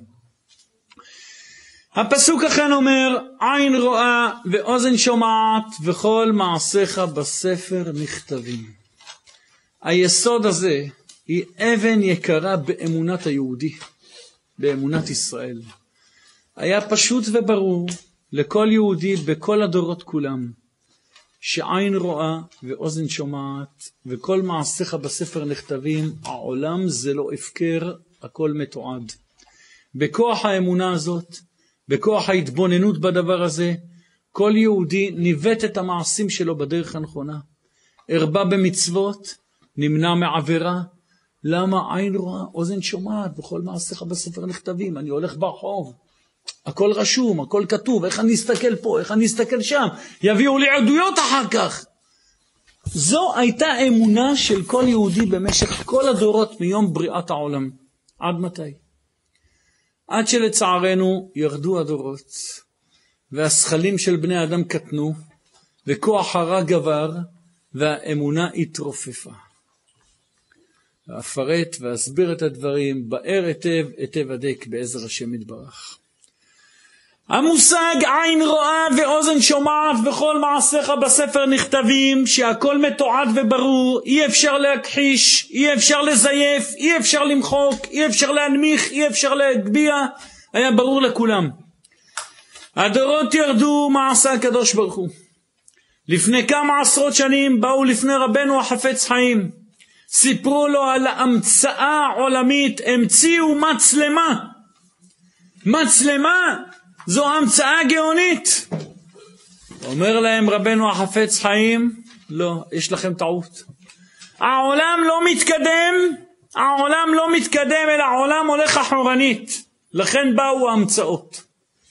הפסוק אכן אומר, עין רואה ואוזן שומעת, וכל מעשיך בספר נכתבים. היסוד הזה היא אבן יקרה באמונת היהודי, באמונת ישראל. היה פשוט וברור לכל יהודי בכל הדורות כולם, שעין רואה ואוזן שומעת, וכל מעשיך בספר נכתבים, העולם זה לא הפקר, הכל מתועד. בכוח האמונה הזאת, בכוח ההתבוננות בדבר הזה, כל יהודי ניווט את המעשים שלו בדרך הנכונה. הרבה במצוות, נמנע מעבירה. למה? עין רואה, אוזן שומעת, בכל מעשיך בספר נכתבים. אני הולך ברחוב, הכל רשום, הכל כתוב, איך אני אסתכל פה, איך אני אסתכל שם, יביאו לי עדויות אחר כך. זו הייתה אמונה של כל יהודי במשך כל הדורות מיום בריאת העולם. עד מתי? עד שלצערנו ירדו הדורות, והשכלים של בני אדם קטנו, וכוח הרע גבר, והאמונה התרופפה. ואפרט ואסביר את הדברים, באר היטב, היטב הדק בעזר השם יתברך. המושג עין רואה ואוזן שומעת וכל מעשיך בספר נכתבים, שהכל מתועד וברור, אי אפשר להכחיש, אי אפשר לזייף, אי אפשר למחוק, אי אפשר להנמיך, אי אפשר להגביה, היה ברור לכולם. הדורות ירדו, מעשה הקדוש ברוך הוא. לפני כמה עשרות שנים באו לפני רבנו החפץ חיים, סיפרו לו על המצאה עולמית, המציאו מצלמה. מצלמה זו המצאה גאונית. אומר להם רבנו החפץ חיים, לא, יש לכם טעות. העולם לא מתקדם, העולם לא מתקדם, אלא העולם הולך אחורנית. לכן באו ההמצאות.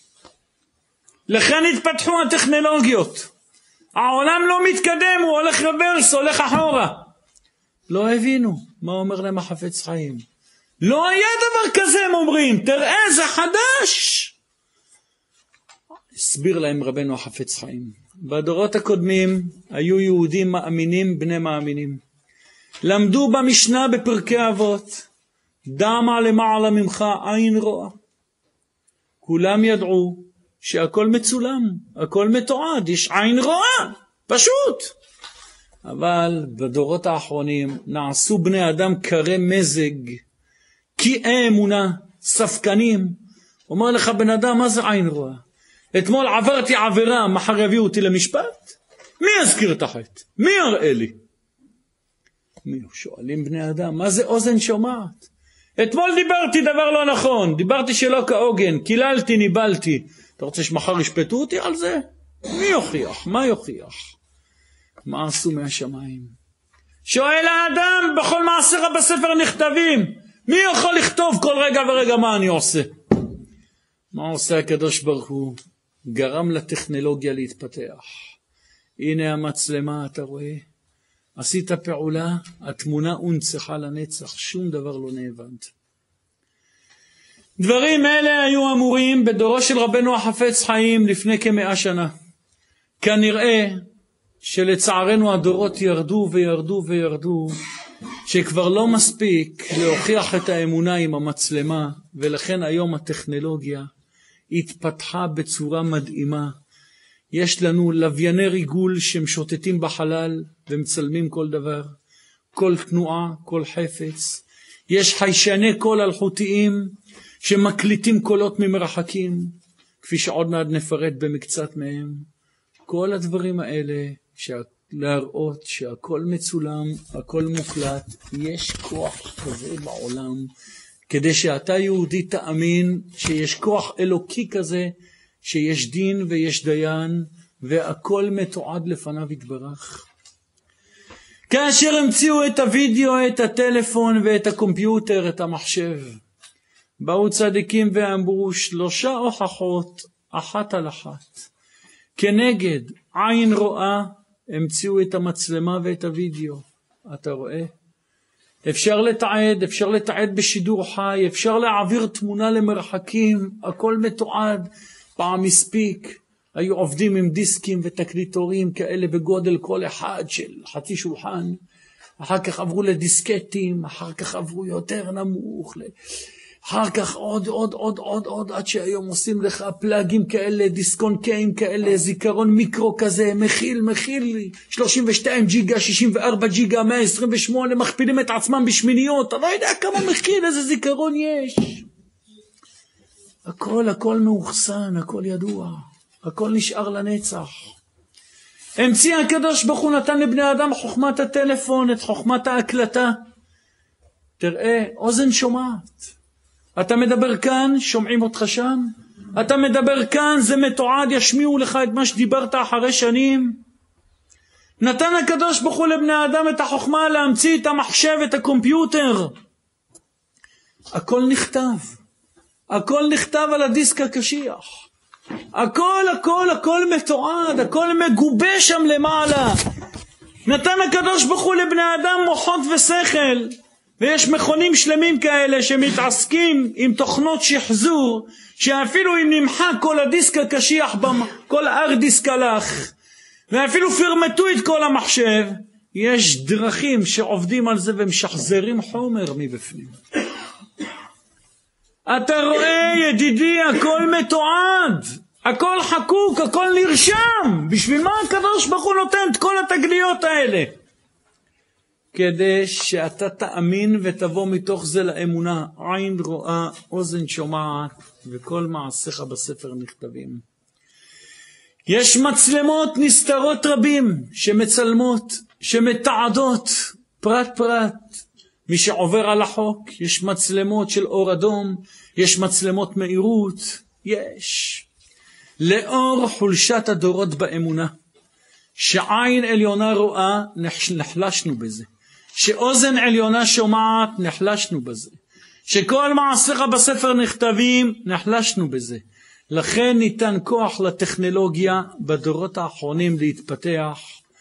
לכן התפתחו הטכנולוגיות. העולם לא מתקדם, הוא הולך רוורס, הולך אחורה. לא הבינו מה אומר להם החפץ חיים. לא היה דבר כזה, הם אומרים, תראה זה חדש. הסביר להם רבנו החפץ חיים. בדורות הקודמים היו יהודים מאמינים בני מאמינים. למדו במשנה בפרקי אבות, דמה למעלה ממך עין רואה. כולם ידעו שהכל מצולם, הכל מתועד, יש עין רואה, פשוט. אבל בדורות האחרונים נעשו בני אדם קרי מזג, קיא אמונה, ספקנים. אומר לך בן אדם, מה זה עין רואה? אתמול עברתי עבירה, מחר יביאו אותי למשפט? מי יזכיר את החטא? מי יראה לי? מי שואלים בני אדם, מה זה אוזן שומעת? אתמול דיברתי דבר לא נכון, דיברתי שלא כהוגן, קיללתי, ניבלתי. אתה רוצה שמחר ישפטו אותי על זה? מי יוכיח? מה יוכיח? מה עשו מהשמיים? שואל האדם, בכל מעשיך בספר נכתבים. מי יכול לכתוב כל רגע ורגע מה אני עושה? מה עושה הקדוש ברוך הוא? גרם לטכנולוגיה להתפתח. הנה המצלמה, אתה רואה? עשית פעולה, התמונה הונצחה לנצח, שום דבר לא נאבד. דברים אלה היו אמורים בדורו של רבנו החפץ חיים לפני כמאה שנה. כנראה שלצערנו הדורות ירדו וירדו וירדו, שכבר לא מספיק להוכיח את האמונה עם המצלמה, ולכן היום הטכנולוגיה התפתחה בצורה מדהימה. יש לנו לווייני ריגול שמשוטטים בחלל ומצלמים כל דבר, כל תנועה, כל חפץ. יש חיישני קול אלחוטיים שמקליטים קולות ממרחקים, כפי שעוד מעט נפרט במקצת מהם. כל הדברים האלה להראות שהכל מצולם, הכל מוקלט, יש כוח כזה בעולם, כדי שאתה יהודי תאמין שיש כוח אלוקי כזה, שיש דין ויש דיין, והכל מתועד לפניו יתברך. כאשר המציאו את הוידאו, את הטלפון ואת הקומפיוטר, את המחשב, באו צדיקים ואמרו שלושה הוכחות, אחת על אחת. כנגד עין רואה, המציאו את המצלמה ואת הוידאו. אתה רואה? אפשר לתעד, אפשר לתעד בשידור חי, אפשר להעביר תמונה למרחקים, הכל מתועד. פעם מספיק, היו עובדים עם דיסקים ותקליטורים כאלה בגודל כל אחד של חצי שולחן, אחר כך עברו לדיסקטים, אחר כך עברו יותר נמוך, אחר כך עוד עוד עוד עוד עוד, עד שהיום עושים לך פלאגים כאלה, דיסקונקיים כאלה, זיכרון מיקרו כזה, מכיל, מכיל, שלושים ושתיים ג'יגה, שישים וארבע ג'יגה, מאה עשרים ושמונה, מכפילים את עצמם בשמיניות, אתה לא יודע כמה מכיל, איזה זיכרון יש. הכל, הכל מאוחסן, הכל ידוע, הכל נשאר לנצח. המציא הקדוש ברוך הוא, נתן לבני אדם חוכמת הטלפון, את חוכמת ההקלטה. תראה, אוזן שומעת. אתה מדבר כאן, שומעים אותך שם. אתה מדבר כאן, זה מתועד, ישמיעו לך את מה שדיברת אחרי שנים. נתן הקדוש ברוך הוא לבני האדם את החוכמה להמציא את המחשב, את הקומפיוטר. הכל נכתב. הכל נכתב על הדיסק הקשיח. הכל, הכל, הכל מתועד, הכל מגובה שם למעלה. נתן הקדוש ברוך הוא לבני האדם מוחות ושכל. ויש מכונים שלמים כאלה שמתעסקים עם תוכנות שחזור, שאפילו אם נמחק כל הדיסק הקשיח, כל האר דיסק הלך, ואפילו פרמטו את כל המחשב, יש דרכים שעובדים על זה ומשחזרים חומר מבפנים. אתה רואה ידידי, הכל מתועד, הכל חקוק, הכל נרשם. בשביל מה הקדוש ברוך הוא נותן את כל התגליות האלה? כדי שאתה תאמין ותבוא מתוך זה לאמונה. עין רואה, אוזן שומעת, וכל מעשיך בספר נכתבים. יש מצלמות נסתרות רבים שמצלמות, שמתעדות פרט פרט. מי שעובר על החוק, יש מצלמות של אור אדום, יש מצלמות מהירות, יש. לאור חולשת הדורות באמונה, שעין עליונה רואה, נחלשנו בזה. שאוזן עליונה שומעת, נחלשנו בזה. שכל מעשיך בספר נכתבים, נחלשנו בזה. לכן ניתן כוח לטכנולוגיה בדורות האחרונים להתפתח.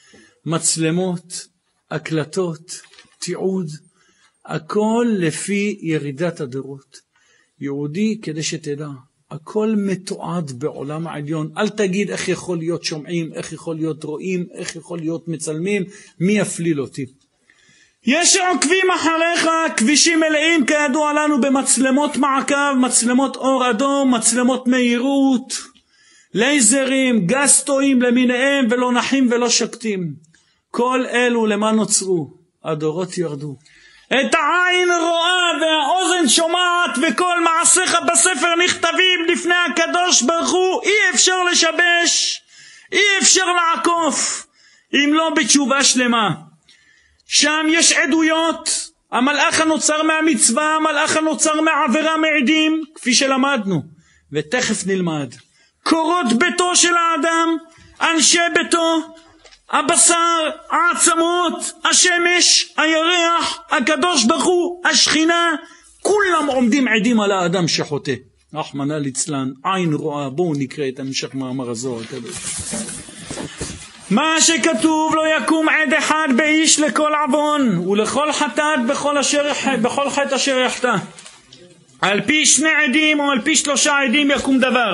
מצלמות, הקלטות, תיעוד, הכל לפי ירידת הדורות. יהודי, כדי שתדע, הכל מתועד בעולם העליון. אל תגיד איך יכול להיות שומעים, איך יכול להיות רואים, איך יכול להיות מצלמים, מי יפליל אותי. יש עוקבים אחריך, כבישים מלאים כידוע לנו במצלמות מעקב, מצלמות אור אדום, מצלמות מהירות, לייזרים, גסטואים למיניהם, ולא נחים ולא שקטים. כל אלו למה נוצרו? הדורות ירדו. את העין רואה והאוזן שומעת וכל מעשיך בספר נכתבים לפני הקדוש ברוך הוא. אי אפשר לשבש, אי אפשר לעקוף, אם לא בתשובה שלמה. שם יש עדויות, המלאך הנוצר מהמצווה, המלאך הנוצר מהעבירה מעדים, כפי שלמדנו, ותכף נלמד. קורות ביתו של האדם, אנשי ביתו, הבשר, העצמות, השמש, הירח, הקדוש ברוך הוא, השכינה, כולם עומדים עדים על האדם שחוטא. רחמנא ליצלן, עין רואה. בואו נקרא את המשך מאמר הזוהר הקדוש. מה שכתוב לא יקום עד אחד באיש לכל עוון ולכל חטאת בכל, אשר, בכל חטא אשר יחטא. על פי שני עדים או על פי שלושה עדים יקום דבר.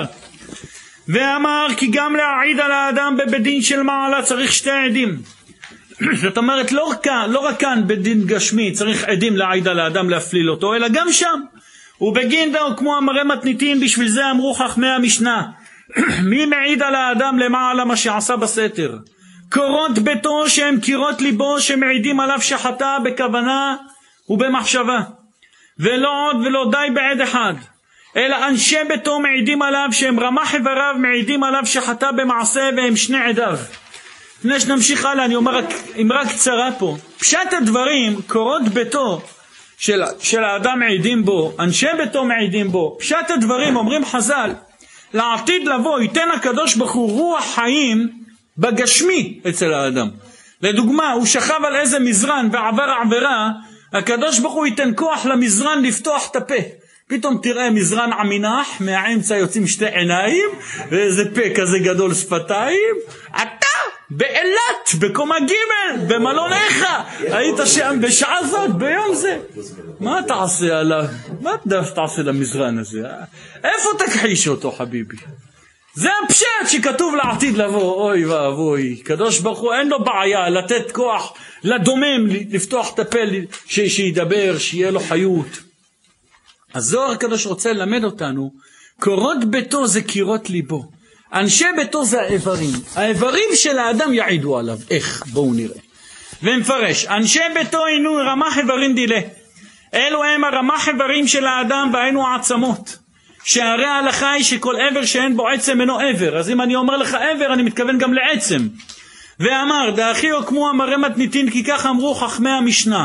ואמר כי גם להעיד על האדם בבית דין של מעלה צריך שתי עדים. זאת אומרת לא רק, לא רק כאן בדין גשמי צריך עדים להעיד על האדם להפליל אותו, אלא גם שם. ובגינדה או כמו אמרי מתניתין, בשביל זה אמרו חכמי המשנה, מי מעיד על האדם למעלה מה שעשה בסתר? קורות ביתו שהם קירות ליבו שמעידים עליו שחטא בכוונה ובמחשבה. ולא עוד ולא די בעד אחד, אלא אנשי ביתו מעידים עליו שהם רמ"ח איבריו מעידים עליו שחטא במעשה והם שני עדיו. לפני שנמשיך הלאה אני אומר רק, אמרה קצרה פה. פשט הדברים, קורות ביתו של, של האדם מעידים בו, אנשי ביתו מעידים בו. פשט הדברים אומרים חז"ל, לעתיד לבוא ייתן הקדוש ברוך הוא רוח חיים בגשמי אצל האדם. לדוגמה, הוא שכב על איזה מזרן ועבר עבירה, הקדוש ברוך הוא ייתן כוח למזרן לפתוח את הפה. פתאום תראה מזרן עמינח, מהאמצע יוצאים שתי עיניים, ואיזה פה כזה גדול שפתיים. אתה באילת, בקומה ג' במלונך, היית שם בשעה זאת, ביום זה. מה תעשה עליו? מה תעשה למזרן הזה? איפה תכחיש אותו חביבי? זה הפשט שכתוב לעתיד לבוא. אוי ואבוי, קדוש ברוך הוא אין לו בעיה לתת כוח לדומם, לפתוח את הפה, שידבר, שיהיה לו חיות. הזוהר הקדוש רוצה ללמד אותנו, קורות ביתו זה קירות ליבו, אנשי ביתו זה האיברים. האיברים של האדם יעידו עליו. איך? בואו נראה. ומפרש, אנשי ביתו אינו רמ"ח איברים דילה, אלו הם הרמ"ח איברים של האדם והיינו העצמות, שהרי ההלכה היא שכל עבר שאין בו עצם אינו עבר. אז אם אני אומר לך עבר אני מתכוון גם לעצם. ואמר, דאחי הוקמו אמרי מתניתין, כי כך אמרו חכמי המשנה,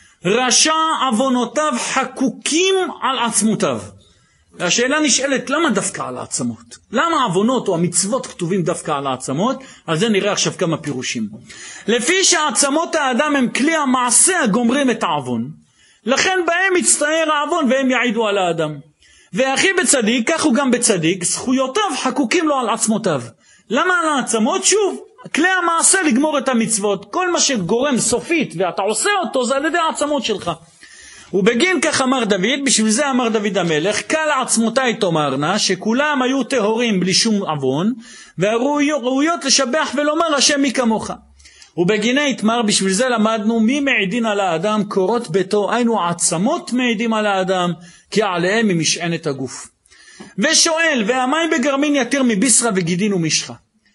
רשע עוונותיו חקוקים על עצמותיו. והשאלה נשאלת, למה דווקא על העצמות? למה העוונות או המצוות כתובים דווקא על העצמות? על זה נראה עכשיו כמה פירושים. לפי שעצמות האדם הם כלי המעשה הגומרים את העוון, לכן בהם מצטער העוון והם יעידו על האדם. ואחי בצדיק, כך הוא גם בצדיק, זכויותיו חקוקים לו על עצמותיו. למה על העצמות? שוב, כלי המעשה לגמור את המצוות. כל מה שגורם סופית ואתה עושה אותו זה על ידי העצמות שלך. ובגין כך אמר דוד, בשביל זה אמר דוד המלך, קל עצמותיי תאמרנה, שכולם היו טהורים בלי שום עוון, והראויות לשבח ולומר השם מי כמוך. ובגיני התמר, בשביל זה למדנו מי מעידין על האדם, קורות ביתו, היינו העצמות מעידים על האדם, כי עליהם היא משענת הגוף. ושואל, והמים בגרמין יתיר מביסרה וגידין ומשחה.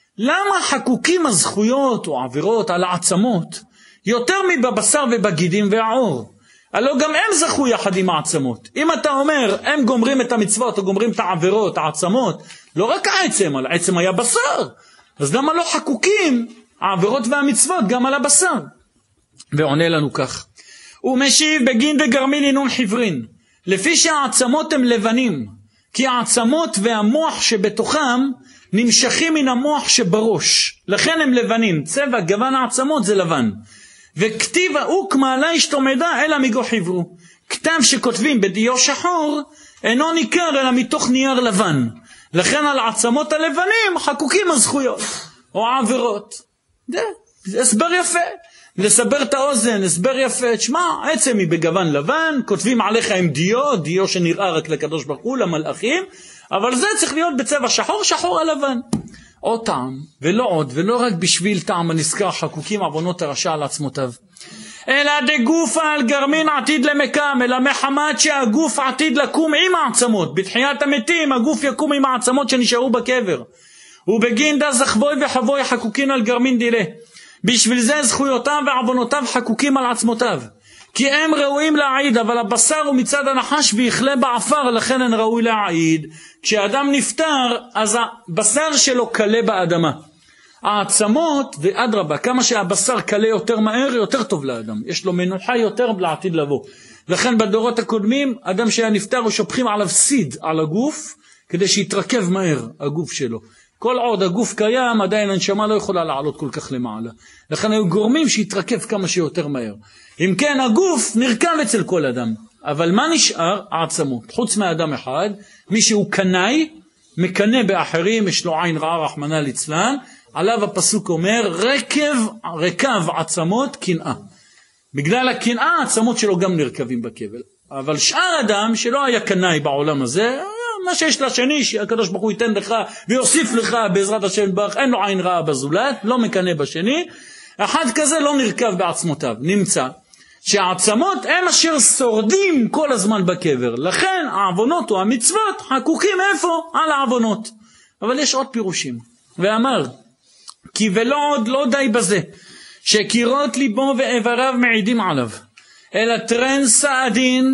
למה חקוקים הזכויות או עבירות על העצמות יותר מבבשר ובגידים והעור? הלא גם הם זכו יחד עם העצמות. אם אתה אומר, הם גומרים את המצוות או גומרים את העבירות, העצמות, לא רק העצם, על העצם היה בשר. אז למה לא חקוקים העבירות והמצוות גם על הבשר? ועונה לנו כך. הוא משיב בגין דגרמין אינון חיברין, לפי שהעצמות הם לבנים, כי העצמות והמוח שבתוכם נמשכים מן המוח שבראש, לכן הם לבנים. צבע גוון העצמות זה לבן. וכתיב הוקמה לה השתומדה אלא מגו חיברו. כתב שכותבים בדיו שחור אינו ניכר אלא מתוך נייר לבן, לכן על העצמות הלבנים חקוקים הזכויות או העבירות. זה, זה הסבר יפה, לסבר את האוזן, הסבר יפה. תשמע, עצם היא בגוון לבן, כותבים עליך עם דיו, דיו שנראה רק לקדוש ברוך הוא, למלאכים, אבל זה צריך להיות בצבע שחור, שחור על לבן. עוד טעם, ולא עוד, ולא רק בשביל טעם הנזכר חקוקים עוונות הרשע על עצמותיו. אלא דגופה על גרמין עתיד למקם, אלא מחמת שהגוף עתיד לקום עם העצמות. בתחיית המתים הגוף יקום עם העצמות שנשארו בקבר. ובגין דה זכבוי וחבוי חקוקין על גרמין דילה. בשביל זה זכויותיו ועוונותיו חקוקים על עצמותיו. כי הם ראויים להעיד, אבל הבשר הוא מצד הנחש ויכלה בעפר, לכן אין ראוי להעיד. כשאדם נפטר, אז הבשר שלו קלה באדמה. העצמות, ואדרבה, כמה שהבשר קלה יותר מהר, יותר טוב לאדם. יש לו מנוחה יותר לעתיד לבוא. לכן בדורות הקודמים, אדם שהיה נפטר, הוא שופכים עליו סיד על הגוף, כדי שיתרכב מהר הגוף שלו. כל עוד הגוף קיים, עדיין הנשמה לא יכולה לעלות כל כך למעלה. לכן היו גורמים שיתרכב כמה שיותר מהר. אם כן, הגוף נרכב אצל כל אדם. אבל מה נשאר? העצמות. חוץ מהאדם אחד, מי שהוא קנאי, מקנה באחרים, יש לו עין רעה רחמנא ליצלן, עליו הפסוק אומר, רקב, רקב עצמות קנאה. בגלל הקנאה, העצמות שלו גם נרכבים בקבל. אבל שאר אדם שלא היה קנאי בעולם הזה, מה שיש לשני, שהקדוש ברוך הוא ייתן לך ויוסיף לך בעזרת השם ברך, אין לו עין רעה בזולת, לא מקנה בשני, אחד כזה לא נרכב בעצמותיו. נמצא שהעצמות הם אשר שורדים כל הזמן בקבר, לכן העוונות או המצוות חקוקים איפה? על העוונות. אבל יש עוד פירושים, ואמר, כי ולא עוד לא די בזה, שקירות ליבו ואיבריו מעידים עליו, אלא טרן סעדין,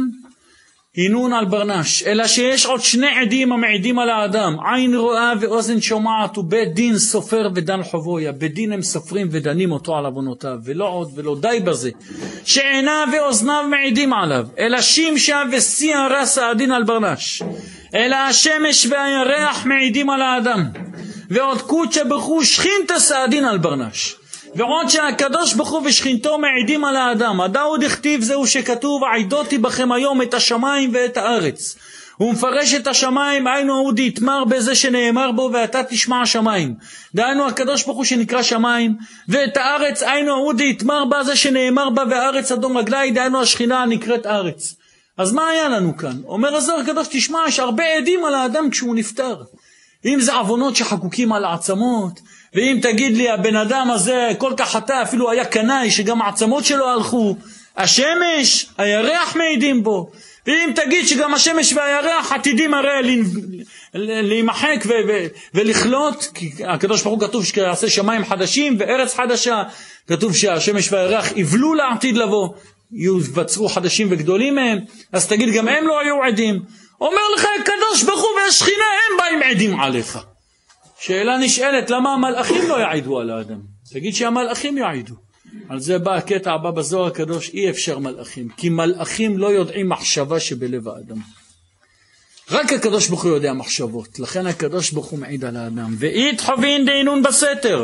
עינון על ברנש, אלא שיש עוד שני עדים המעידים על האדם, עין רואה ואוזן שומעת, ובית דין סופר ודן חובויה. בית דין הם סופרים ודנים אותו על עוונותיו, ולא עוד ולא די בזה, שעיניו ואוזניו מעידים עליו, אלא שמשה ושערה סעדין על ברנש, אלא השמש והירח מעידים על האדם, ועוד קודשא ברוך הוא שכינתא סעדין על ברנש, ועוד שהקדוש ברוך הוא ושכינתו מעידים על האדם. הדאוד הכתיב זהו שכתוב, עידותי בכם היום את השמיים ואת הארץ. הוא מפרש את השמיים, היינו אודי יתמר בזה שנאמר בו ואתה תשמע השמיים. דהיינו הקדוש ברוך הוא שנקרא שמיים, ואת הארץ היינו אודי יתמר בזה שנאמר בה והארץ אדום רגלי, דהיינו השכינה הנקראת ארץ. אז מה היה לנו כאן? אומר הזוהר הקדוש, תשמע, יש הרבה עדים על האדם כשהוא נפטר. אם זה עוונות שחקוקים על העצמות, ואם תגיד לי הבן אדם הזה כל כך חטא, אפילו היה קנאי שגם העצמות שלו הלכו, השמש, הירח מעידים בו. ואם תגיד שגם השמש והירח עתידים הרי להימחק ולכלות, כי הקדוש ברוך הוא כתוב שיעשה שמיים חדשים וארץ חדשה, כתוב שהשמש והירח יבלו לעתיד לבוא, יבצרו חדשים וגדולים מהם, אז תגיד גם הם לא היו עדים. אומר לך הקדוש ברוך הוא והשכינה הם באים עדים עליך. שאלה נשאלת, למה המלאכים לא יעידו על האדם? תגיד שהמלאכים יעידו. על זה בא הקטע הבא בזוהר הקדוש, אי אפשר מלאכים, כי מלאכים לא יודעים מחשבה שבלב האדם. רק הקדוש ברוך הוא יודע מחשבות, לכן הקדוש ברוך הוא מעיד על האדם. ואית חובין דהינון בסתר,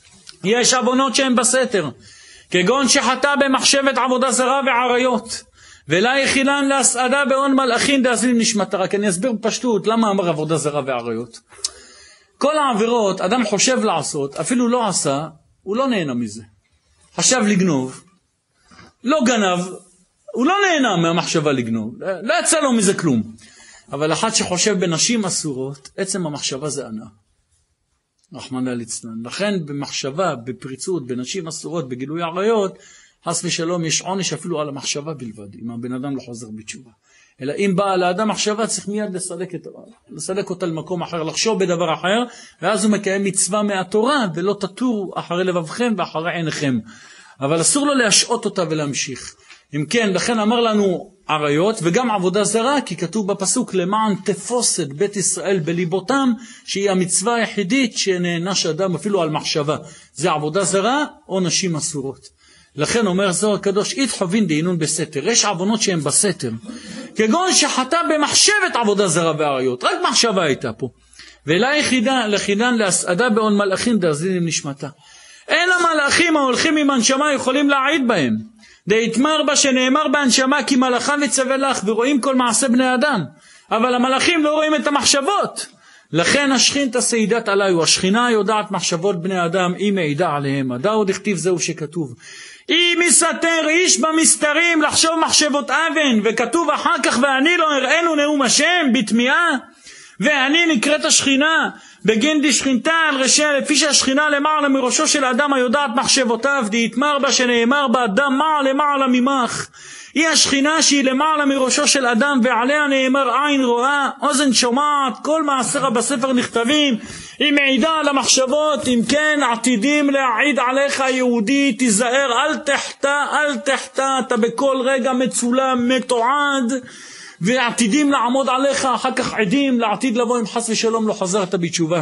יש עוונות שהן בסתר, כגון שחטא במחשבת עבודה זרה ועריות, ולה יחילן להסעדה בהון מלאכים דאזלים נשמתה. רק אני אסביר בפשטות למה אמר עבודה זרה ועריות. כל העבירות אדם חושב לעשות, אפילו לא עשה, הוא לא נהנה מזה. חשב לגנוב, לא גנב, הוא לא נהנה מהמחשבה לגנוב, לא יצא לו מזה כלום. אבל אחד שחושב בנשים אסורות, עצם המחשבה זה ענה. רחמנא ליצלן. לכן במחשבה, בפריצות, בנשים אסורות, בגילוי עריות, חס ושלום יש עונש אפילו על המחשבה בלבד, אם הבן אדם לא חוזר בתשובה. אלא אם באה לאדם מחשבה, צריך מיד לסלק, את, לסלק אותה למקום אחר, לחשוב בדבר אחר, ואז הוא מקיים מצווה מהתורה, ולא תטורו אחרי לבבכם ואחרי עיניכם. אבל אסור לו להשעות אותה ולהמשיך. אם כן, לכן אמר לנו עריות וגם עבודה זרה, כי כתוב בפסוק למען תפוס את בית ישראל בליבותם, שהיא המצווה היחידית שנענש אדם אפילו על מחשבה. זה עבודה זרה או נשים אסורות. לכן אומר זוהר הקדוש, אית חובין דהינון בסתר. יש עוונות שהן בסתר, כגון שחטא במחשבת עבודה זרה ועריות, רק מחשבה הייתה פה. ולה יחידה לכידן להסעדה בהון מלאכים דאזלים נשמתה. אין המלאכים ההולכים עם הנשמה יכולים להעיד בהם. דהיתמר בה שנאמר בהנשמה כי מלאכן יצווה לך, ורואים כל מעשה בני אדם, אבל המלאכים לא רואים את המחשבות. לכן השכינתא סעידת עליו, השכינה יודעת מחשבות בני אדם, היא מעידה עליהם. הדא עוד הכתיב זהו שכתוב, אם יסתר איש במסתרים לחשוב מחשבות אבן, וכתוב אחר כך ואני לא הראינו נאום השם בתמיהה, ואני נקראת השכינה בגין דשכינתה על רשע, לפי שהשכינה למעלה מראשו של האדם היודעת מחשבותיו, דהיתמר בה שנאמר באדם מעלה מעלה ממך. היא השכינה שהיא למעלה מראשו של אדם, ועליה נאמר עין רואה אוזן שומעת, כל מעשיך בספר נכתבים. היא מעידה על המחשבות. אם כן עתידים להעיד עליך יהודי, תיזהר, אל תחטא, אל תחטא, אתה בכל רגע מצולם מתועד, ועתידים לעמוד עליך אחר כך עדים לעתיד לבוא אם חס ושלום לא חזרת בתשובה.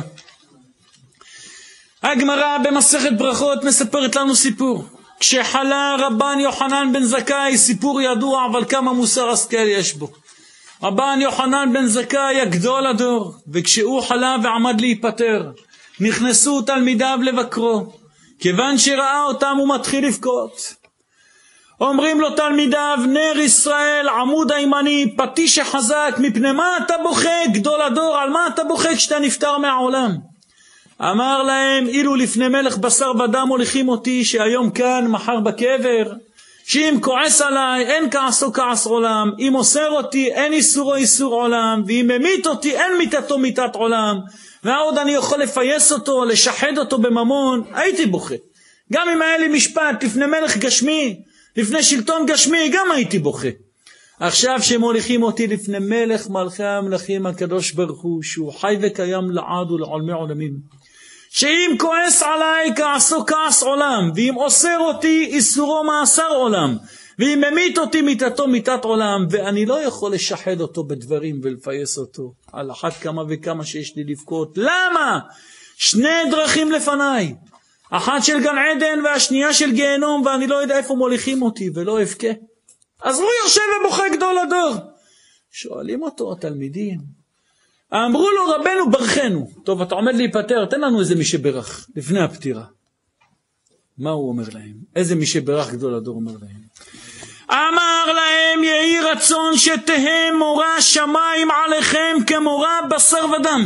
הגמרא במסכת ברכות מספרת לנו סיפור. כשחלה רבן יוחנן בן זכאי, סיפור ידוע אבל כמה מוסר השכל יש בו. רבן יוחנן בן זכאי הגדול הדור, וכשהוא חלה ועמד להיפטר, נכנסו תלמידיו לבקרו. כיוון שראה אותם הוא מתחיל לבכות. אומרים לו תלמידיו, נר ישראל, עמוד הימני, פטיש חזק, מפני מה אתה בוכה גדול הדור? על מה אתה בוכה כשאתה נפטר מהעולם? אמר להם, אילו לפני מלך בשר ודם הוליכים אותי, שהיום כאן מחר בקבר, שאם כועס עליי אין כעסו כעס עולם, אם אוסר אותי אין איסורו איסור עולם, ואם ממית אותי אין מיתתו מיתת עולם, ועוד אני יכול לפייס אותו, לשחד אותו בממון, הייתי בוכה. גם אם היה לי משפט לפני מלך גשמי, לפני שלטון גשמי, גם הייתי בוכה. עכשיו שמוליכים אותי לפני מלך מלכי המלכים הקדוש ברוך הוא, שהוא חי וקיים לעד ולעולמי עולמים, שאם כועס עליי כעסו כעס עולם, ואם אוסר אותי איסורו מאסר עולם, ואם ממית אותי מיתתו מיתת עולם, ואני לא יכול לשחד אותו בדברים ולפייס אותו. על אחת כמה וכמה שיש לי לבכות. למה? שני דרכים לפניי, אחת של גן עדן והשנייה של גיהנום, ואני לא יודע איפה מוליכים אותי ולא אבכה. אז הוא יושב ובוכה גדול הדור. שואלים אותו התלמידים, אמרו לו רבנו ברכנו. טוב, אתה עומד להיפטר, תן לנו איזה מי שברך לפני הפטירה. מה הוא אומר להם? איזה מי שברך גדול הדור אומר להם? אמר להם, יהי רצון שתהם מורה שמיים עליכם כמורה בשר ודם.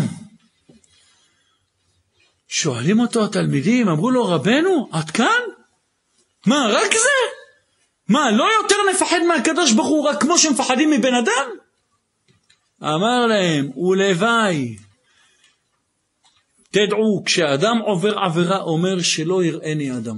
שואלים אותו התלמידים, אמרו לו רבנו, עד כאן? מה, רק זה? מה, לא יותר נפחד מהקדוש ברוך הוא רק כמו שמפחדים מבן אדם? אמר להם, ולוואי, תדעו, כשאדם עובר עבירה אומר שלא יראני אדם.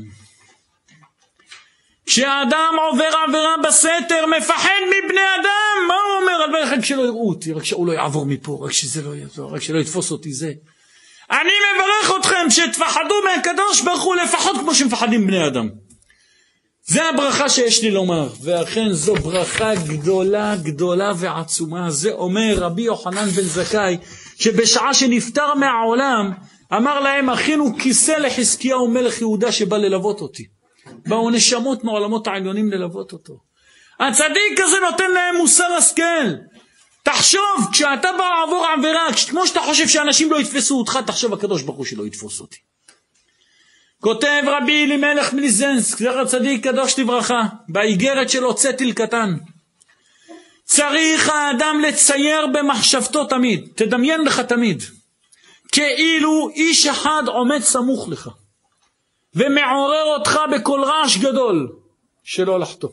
כשאדם עובר עבירה בסתר מפחד מבני אדם. מה הוא אומר? על בן שלא יראו אותי, רק שהוא לא יעבור מפה, רק שזה לא יעבור, רק שלא יתפוס אותי זה. אני מברך אתכם שתפחדו מהקדוש ברוך הוא לפחות כמו שמפחדים בני אדם. זה הברכה שיש לי לומר, ואכן זו ברכה גדולה גדולה ועצומה. זה אומר רבי יוחנן בן זכאי, שבשעה שנפטר מהעולם אמר להם, הכינו כיסא לחזקיהו מלך יהודה שבא ללוות אותי. באו נשמות מעולמות העליונים ללוות אותו. הצדיק הזה נותן להם מוסר השכל. תחשוב, כשאתה בא לעבור עבירה, כמו שאתה חושב שאנשים לא יתפסו אותך, תחשוב הקדוש ברוך הוא שלא יתפוס אותי. כותב רבי אלימלך מליזנסק, זכר צדיק קדוש לברכה, באיגרת של הוצאתי קטן. צריך האדם לצייר במחשבתו תמיד, תדמיין לך תמיד, כאילו איש אחד עומד סמוך לך, ומעורר אותך בכל רעש גדול, שלא לחטוא.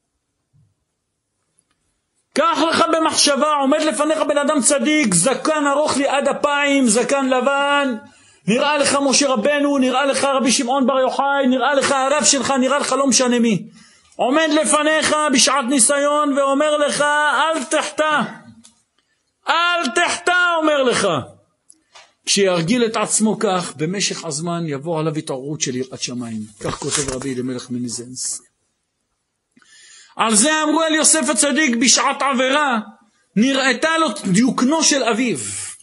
קח לך במחשבה, עומד לפניך בן אדם צדיק, זקן ארוך לי עד אפיים, זקן לבן, נראה לך משה רבנו, נראה לך רבי שמעון בר יוחאי, נראה לך הרב שלך, נראה לך לא משנה מי. עומד לפניך בשעת ניסיון ואומר לך, אל תחטא. אל תחטא, אומר לך. כשירגיל את עצמו כך, במשך הזמן יבוא עליו התעוררות של יראת שמיים. כך כותב רבי אלימלך מליזנסק. על זה אמרו אל יוסף הצדיק בשעת עבירה, נראתה לו דיוקנו של אביו.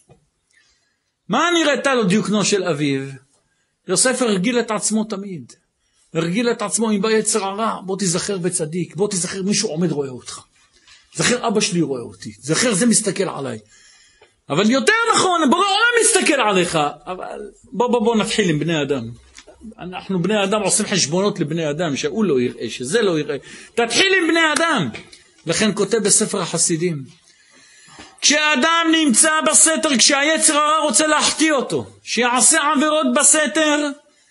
מה נראתה לו דיוקנו של אביו? יוסף הרגיל את עצמו תמיד. הרגיל את עצמו עם ביצר הרע, בוא תזכר בצדיק, בוא תזכר מישהו עומד רואה אותך. זכר אבא שלי רואה אותי, זכר זה מסתכל עליי. אבל יותר נכון, בורא עולם מסתכל עליך. אבל בוא בוא בוא נתחיל עם בני אדם. אנחנו בני אדם עושים חשבונות לבני אדם, שהוא לא יראה, שזה לא יראה. תתחיל עם בני אדם. לכן כותב בספר החסידים, כשאדם נמצא בסתר, כשהיצר הרע רוצה להחטיא אותו, שיעשה עבירות בסתר,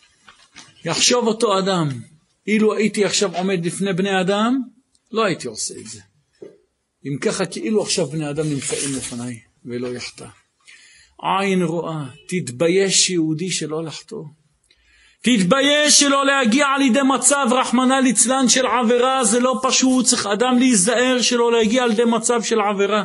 יחשוב אותו אדם, אילו הייתי עכשיו עומד לפני בני אדם, לא הייתי עושה את זה. אם ככה, כאילו עכשיו בני אדם נמצאים לפניי, ולא יחטא. עין רואה, תתבייש יהודי שלא לחטוא. תתבייש שלא להגיע על ידי מצב רחמנא ליצלן של עבירה, זה לא פשוט, צריך אדם להיזהר שלא להגיע על ידי מצב של עבירה.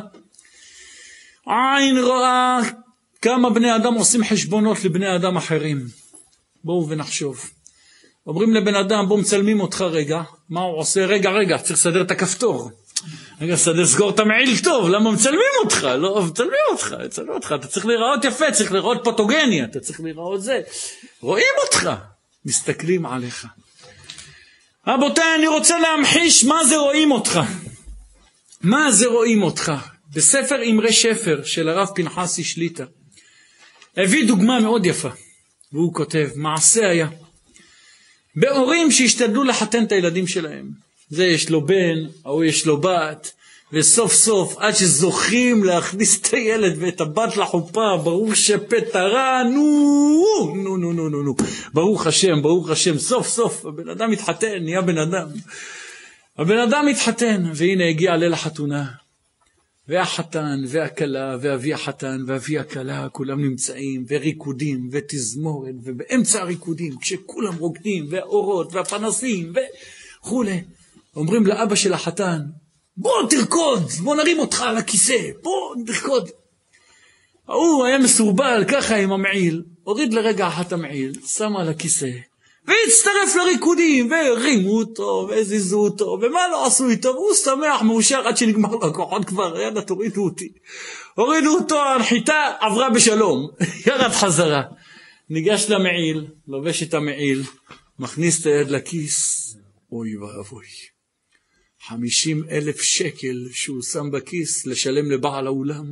עין רואה, כמה בני אדם עושים חשבונות לבני אדם אחרים. בואו ונחשוב. אומרים לבן אדם, בוא מצלמים אותך רגע. מה הוא עושה? רגע, רגע, צריך לסדר את הכפתור. רגע, סדר, סגור את המעיל טוב. למה מצלמים אותך? לא, מצלמים אותך, מצלמים אותך. אתה צריך לראות יפה, צריך לראות פוטוגני, אתה צריך לראות זה. רואים אותך, מסתכלים עליך. רבותיי, אני רוצה להמחיש מה זה רואים אותך. מה זה רואים אותך? בספר אמרי שפר של הרב פנחסי שליטה, הביא דוגמה מאוד יפה, והוא כותב, מעשה היה. בהורים שהשתדלו לחתן את הילדים שלהם. זה יש לו בן, או יש לו בת, וסוף סוף, עד שזוכים להכניס את הילד ואת הבת לחופה, ברוך שפטרה, נו, נו, נו, נו, נו, נו, ברוך השם, ברוך השם, סוף סוף, הבן אדם מתחתן, נהיה בן אדם. הבן אדם מתחתן, והנה הגיע ליל החתונה. והחתן, והכלה, ואבי החתן, ואבי הכלה, כולם נמצאים, וריקודים, ותזמורת, ובאמצע הריקודים, כשכולם רוקדים, והאורות, והפנסים, וכו'. אומרים לאבא של החתן, בוא תרקוד, בוא נרים אותך על הכיסא, בוא תרקוד. הוא היה מסורבל, ככה עם המעיל, הוריד לרגע אחת המעיל, שם על הכיסא, והצטרף לריקודים, והרימו אותו, והזיזו אותו, ומה לא עשו איתו, והוא שמח, מאושר, עד שנגמר לו הכוחות כבר, יאללה, תורידו אותי. הורידו אותו, הנחיתה עברה בשלום, ירד חזרה. ניגש למעיל, לובש את המעיל, מכניס את היד לכיס, אוי ואבוי. חמישים אלף שקל שהוא שם בכיס, לשלם לבעל האולם,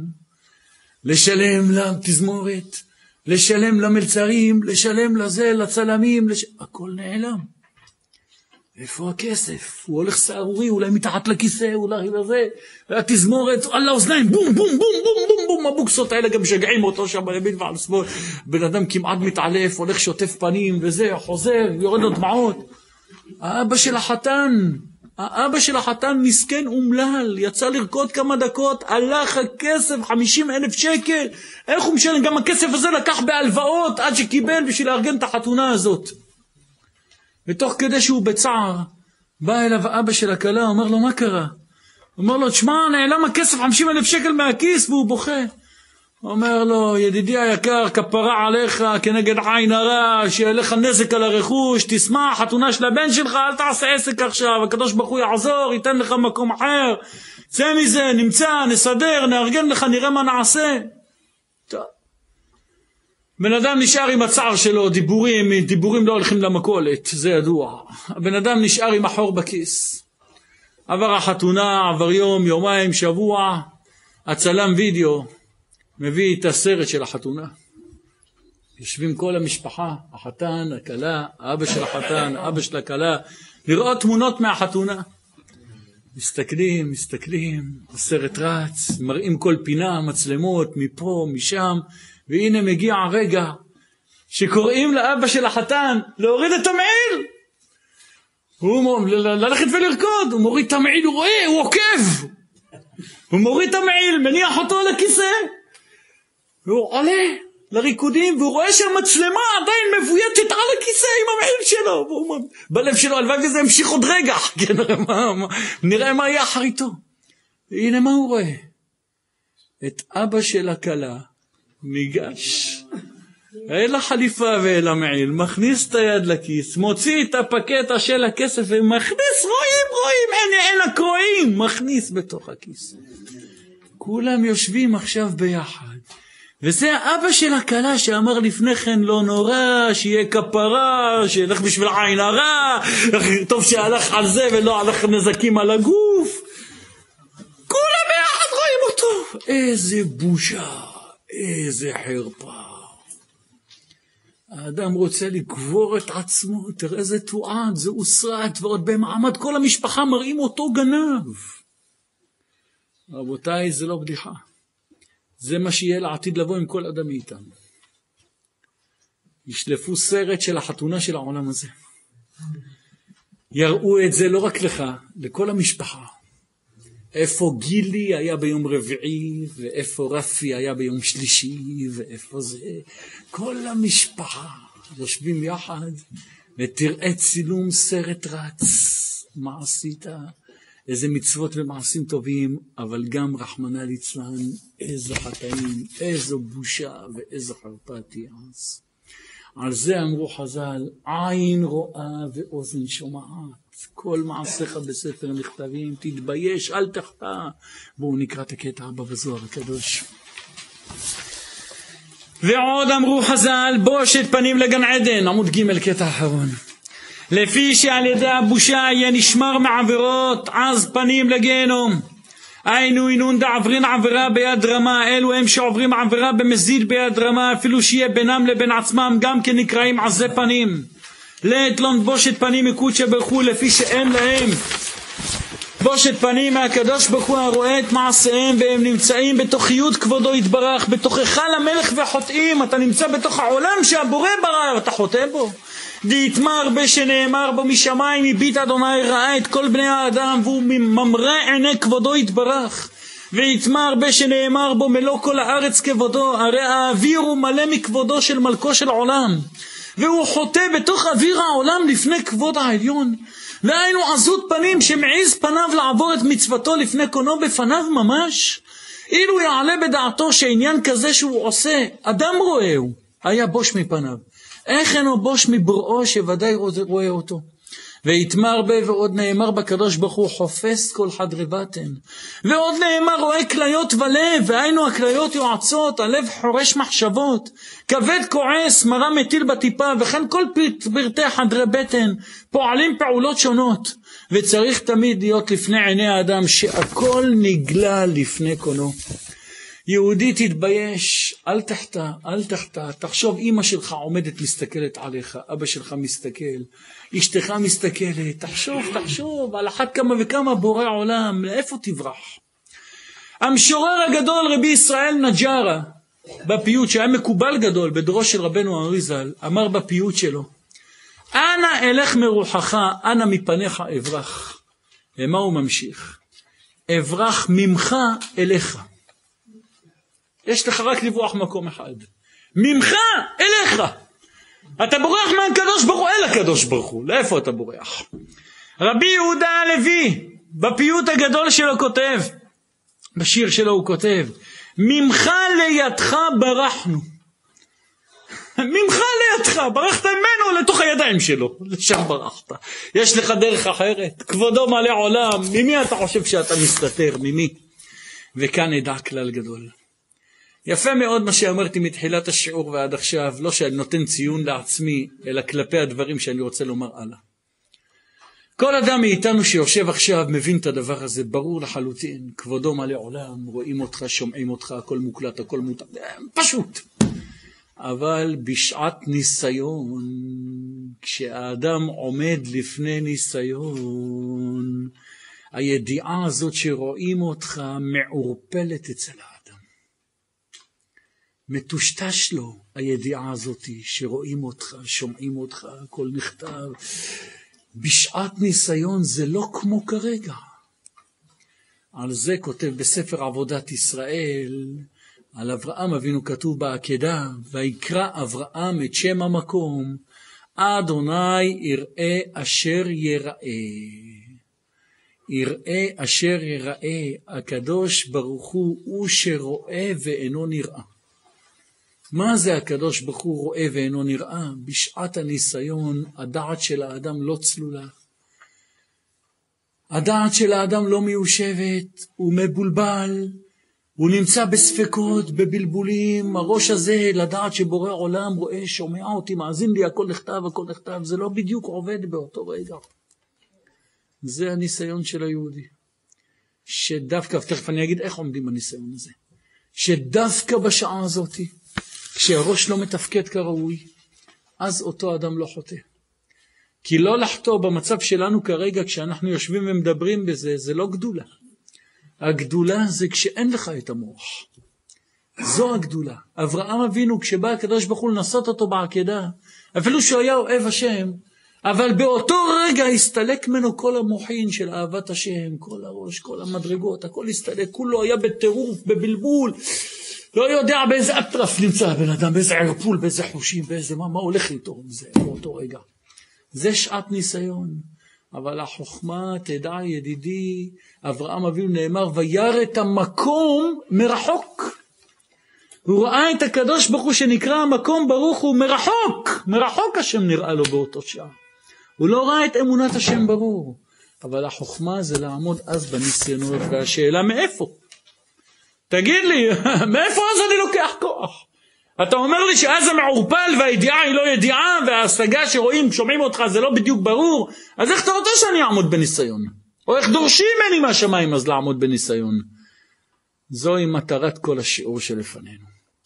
לשלם לתזמורת, לשלם למלצרים, לשלם לזה, לצלמים, לש... הכל נעלם. איפה הכסף? הוא הולך סערורי, אולי מתחת לכיסא, אולי לזה, והתזמורת על האוזניים, בום, בום, בום, בום, בום, בום, הבוקסות האלה גם שגעים אותו שם בימין ועל שמאל. בן אדם כמעט מתעלף, הולך שוטף פנים, וזה, חוזר, יורד לו דמעות. האבא של החתן, האבא של החתן מסכן אומלל, יצא לרקוד כמה דקות, הלך הכסף, חמישים אלף שקל, איך הוא משלם? גם הכסף הזה לקח בהלוואות, עד שקיבל בשביל לארגן את החתונה הזאת. ותוך כדי שהוא בצער, בא אליו האבא של הכלה, אומר לו, מה קרה? אומר לו, תשמע, נעלם הכסף, חמישים אלף שקל מהכיס, והוא בוכה. אומר לו, ידידי היקר, כפרה עליך כנגד עין הרע, שיהיה לך נזק על הרכוש, תשמח, חתונה של הבן שלך, אל תעשה עסק עכשיו, הקדוש ברוך הוא יעזור, ייתן לך מקום אחר, צא מזה, נמצא, נסדר, נארגן לך, נראה מה נעשה. טוב. בן אדם נשאר עם הצער שלו, דיבורים, דיבורים לא הולכים למכולת, זה ידוע. הבן אדם נשאר עם החור בכיס. עבר החתונה, עבר יום, יומיים, שבוע, הצלם וידאו, מביא את הסרט של החתונה. יושבים כל המשפחה, החתן, הכלה, האבא של החתן, האבא של הכלה, לראות תמונות מהחתונה. מסתכלים, מסתכלים, הסרט רץ, מראים כל פינה, מצלמות, מפה, משם, והנה מגיע הרגע שקוראים לאבא של החתן להוריד את המעיל. הוא ללכת ולרקוד, הוא מוריד את המעיל, הוא רואה, הוא עוקב. הוא מוריד את המעיל, מניח אותו על הכיסא, והוא עולה לריקודים, והוא רואה שהמצלמה עדיין מבויתת על הכיסא עם המעיל שלו. והוא בלב שלו, הלוואי וזה המשיך עוד רגע, כן, מה, מה, נראה מה יהיה אחריתו. והנה מה הוא רואה? את אבא של הכלה ניגש אל החליפה ואל המעיל, מכניס את היד לכיס, מוציא את הפקטה של הכסף ומכניס, רואים, רואים, אין, אין הקרועים, מכניס בתוך הכיס. כולם יושבים עכשיו ביחד. וזה האבא של הכלה שאמר לפני כן לא נורא, שיהיה כפרה, שילך בשביל עין הרע, טוב שהלך על זה ולא הלך נזקים על הגוף. כולם ביחד רואים אותו. איזה בושה, איזה חרפה. האדם רוצה לקבור את עצמו, תראה איזה תועד, זה אוסרת, ועוד במעמד כל המשפחה מראים אותו גנב. רבותיי, זה לא בדיחה. זה מה שיהיה לעתיד לבוא עם כל אדם מאיתנו. ישלפו סרט של החתונה של העולם הזה. יראו את זה לא רק לך, לכל המשפחה. איפה גילי היה ביום רביעי, ואיפה רפי היה ביום שלישי, ואיפה זה. כל המשפחה יושבים יחד, ותראה צילום סרט רץ. מה עשית? איזה מצוות ומעשים טובים, אבל גם רחמנא ליצלן, איזה חטאים, איזו בושה, ואיזו חרפה תהיה אז. על זה אמרו חז"ל, עין רואה ואוזן שומעת. כל מעשיך בספר נכתבים, תתבייש, אל תחטא. בואו נקרא את הקטע הבא בזוהר הקדוש. ועוד אמרו חז"ל, בושת פנים לגן עדן, עמוד ג' קטע אחרון. לפי שעל ידי הבושה יהיה נשמר מעבירות, אז פנים לגיהנום. היינו אינון דעברין עבירה ביד רמה, אלו הם שעוברים עבירה במזיד ביד רמה, אפילו שיהיה בינם לבין עצמם גם כן נקראים עזי פנים. לית לא בושת פנים מקודשא ברך הוא, לפי שאין להם בושת פנים מהקדוש ברוך הוא הרואה את מעשיהם, והם נמצאים בתוך חיות כבודו יתברך, בתוך היכל המלך וחוטאים. אתה נמצא בתוך העולם שהבורא ברא, אתה חוטא בו. דיתמה הרבה שנאמר בו משמיים הביט אדוני ראה את כל בני האדם, והוא ממרא עיני כבודו יתברך. ויתמה הרבה שנאמר בו מלוא כל הארץ כבודו, הרי האוויר הוא מלא מכבודו של מלכו של עולם, והוא חוטא בתוך אוויר העולם לפני כבוד העליון. והיינו עזות פנים שמעיז פניו לעבור את מצוותו לפני קונו בפניו ממש. אילו יעלה בדעתו שעניין כזה שהוא עושה אדם רואהו, היה בוש מפניו. איך אינו בוש מבוראו שוודאי רואה אותו. ויתמה הרבה, ועוד נאמר בקדוש ברוך הוא חופש כל חדרי בטן. ועוד נאמר רואה כליות ולב, והיינו הכליות יועצות, הלב חורש מחשבות, כבד כועס, מרה מטיל בטיפה, וכן כל פרטי חדרי בטן פועלים פעולות שונות. וצריך תמיד להיות לפני עיני האדם שהכל נגלה לפני קונו. יהודי תתבייש, אל תחטא, אל תחטא. תחשוב, אמא שלך עומדת מסתכלת עליך, אבא שלך מסתכל, אשתך מסתכלת. תחשוב, תחשוב, על אחת כמה וכמה בורא עולם, לאיפה תברח? המשורר הגדול רבי ישראל נג'רה, בפיוט שהיה מקובל גדול בדורו של רבנו אריזל, אמר בפיוט שלו, אנא אלך מרוחך, אנא מפניך אברח. ומה הוא ממשיך? אברח ממך אליך. יש לך רק לברוח מקום אחד. ממך אליך. אתה בורח מהקדוש ברוך הוא אל הקדוש ברוך הוא. לאיפה אתה בורח? רבי יהודה הלוי בפיוט הגדול שלו כותב, בשיר שלו הוא כותב, ממך לידך ברחנו. ממך לידך, ברחת ממנו לתוך הידיים שלו, לשם ברחת. יש לך דרך אחרת, כבודו מלא עולם, ממי אתה חושב שאתה מסתתר? ממי? וכאן נדע כלל גדול. יפה מאוד מה שאמרתי מתחילת השיעור ועד עכשיו, לא שאני נותן ציון לעצמי, אלא כלפי הדברים שאני רוצה לומר הלאה. כל אדם מאיתנו שיושב עכשיו מבין את הדבר הזה, ברור לחלוטין, כבודו מלא עולם, רואים אותך, שומעים אותך, הכל מוקלט, הכל מותר, פשוט. אבל בשעת ניסיון, כשהאדם עומד לפני ניסיון, הידיעה הזאת שרואים אותך מעורפלת אצל האדם. מטושטש לו הידיעה הזאת שרואים אותך, שומעים אותך, הכל נכתב. בשעת ניסיון זה לא כמו כרגע. על זה כותב בספר עבודת ישראל, על אברהם אבינו כתוב בעקדה, ויקרא אברהם את שם המקום, אדוני יראה אשר יראה. יראה אשר יראה, הקדוש ברוך הוא הוא שרואה ואינו נראה. מה זה הקדוש ברוך הוא רואה ואינו נראה? בשעת הניסיון הדעת של האדם לא צלולה. הדעת של האדם לא מיושבת, הוא מבולבל, הוא נמצא בספקות, בבלבולים, הראש הזה לדעת שבורא עולם רואה, שומע אותי, מאזין לי, הכל נכתב, הכל נכתב, זה לא בדיוק עובד באותו רגע. זה הניסיון של היהודי. שדווקא, תכף אני אגיד איך עומדים בניסיון הזה. שדווקא בשעה הזאת, כשהראש לא מתפקד כראוי, אז אותו אדם לא חוטא. כי לא לחטוא במצב שלנו כרגע, כשאנחנו יושבים ומדברים בזה, זה לא גדולה. הגדולה זה כשאין לך את המוח. זו הגדולה. אברהם אבינו, כשבא הקדוש ברוך הוא לנסות אותו בעקדה, אפילו שהוא היה אוהב השם, אבל באותו רגע הסתלק ממנו כל המוחין של אהבת השם, כל הראש, כל המדרגות, הכל הסתלק, כולו היה בטירוף, בבלבול, לא יודע באיזה אטרף נמצא הבן אדם, באיזה ערפול, באיזה חושים, באיזה מה, מה הולך איתו, זה באותו רגע. זה שעת ניסיון. אבל החוכמה, תדע ידידי, אברהם אבינו נאמר, וירא את המקום מרחוק. הוא ראה את הקדוש ברוך הוא שנקרא המקום ברוך הוא מרחוק. מרחוק השם נראה לו באותו שעה. הוא לא ראה את אמונת השם ברור. אבל החוכמה זה לעמוד אז בניסיונות, והשאלה מאיפה? תגיד לי, מאיפה אז אני לוקח כוח? אתה אומר לי שאז המעורפל והידיעה היא לא ידיעה, וההשגה שרואים, שומעים אותך, זה לא בדיוק ברור, אז איך אתה רוצה שאני אעמוד בניסיון? או איך דורשים ממני מהשמיים אז לעמוד בניסיון? זוהי מטרת כל השיעור שלפנינו.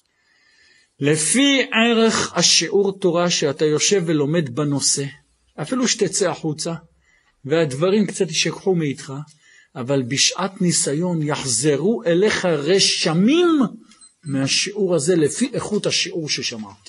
לפי ערך השיעור תורה שאתה יושב ולומד בנושא, אפילו שתצא החוצה, והדברים קצת ישכחו מאיתך, אבל בשעת ניסיון יחזרו אליך רשמים מהשיעור הזה לפי איכות השיעור ששמעת.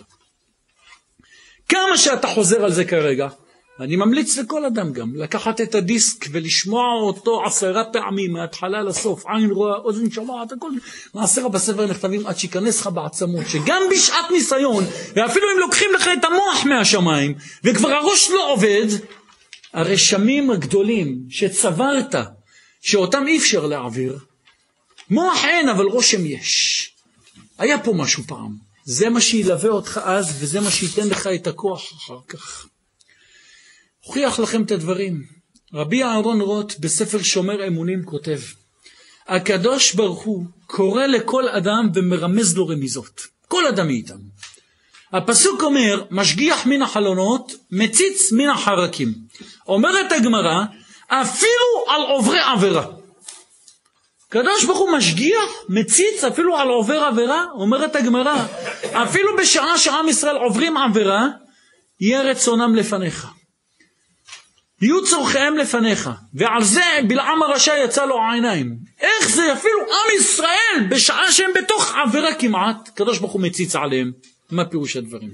כמה שאתה חוזר על זה כרגע, ואני ממליץ לכל אדם גם, לקחת את הדיסק ולשמוע אותו עשרה פעמים, מההתחלה לסוף, עין רואה, אוזן שומעת, הכל מעשרה בספר נכתבים עד שיכנס לך בעצמות, שגם בשעת ניסיון, ואפילו אם לוקחים לך את המוח מהשמיים, וכבר הראש לא עובד, הרשמים הגדולים שצברת, שאותם אי אפשר להעביר, מוח אין אבל רושם יש. היה פה משהו פעם. זה מה שילווה אותך אז, וזה מה שייתן לך את הכוח אחר כך. הוכיח לכם את הדברים. רבי אהרון רוט בספר שומר אמונים כותב, הקדוש ברוך הוא קורא לכל אדם ומרמז לו רמיזות. כל אדם מאיתנו. הפסוק אומר, משגיח מן החלונות, מציץ מן החרקים. אומרת הגמרא, אפילו על עוברי עבירה. קדוש ברוך הוא משגיח, מציץ אפילו על עובר עבירה, אומרת הגמרא, אפילו בשעה שעם ישראל עוברים עבירה, יהיה רצונם לפניך. יהיו צורכיהם לפניך, ועל זה בלעם הרשע יצא לו העיניים. איך זה אפילו עם ישראל, בשעה שהם בתוך עבירה כמעט, קדוש ברוך הוא מציץ עליהם. מה פירוש הדברים?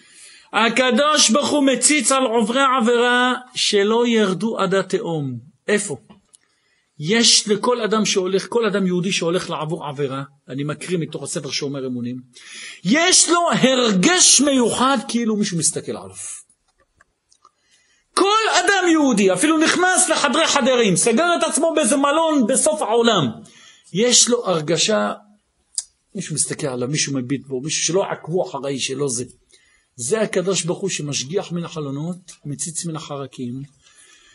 הקדוש ברוך הוא מציץ על עוברי עבירה שלא ירדו עד התהום. איפה? יש לכל אדם שהולך, כל אדם יהודי שהולך לעבור עבירה, אני מקריא מתוך הספר שומר אמונים, יש לו הרגש מיוחד כאילו מישהו מסתכל עליו. כל אדם יהודי, אפילו נכנס לחדרי חדרים, סגר את עצמו באיזה מלון בסוף העולם, יש לו הרגשה, מישהו מסתכל עליו, מישהו מביט בו, מישהו שלא עקבו אחרי שלא זה. זה הקדוש ברוך הוא שמשגיח מן החלונות, מציץ מן החרקים.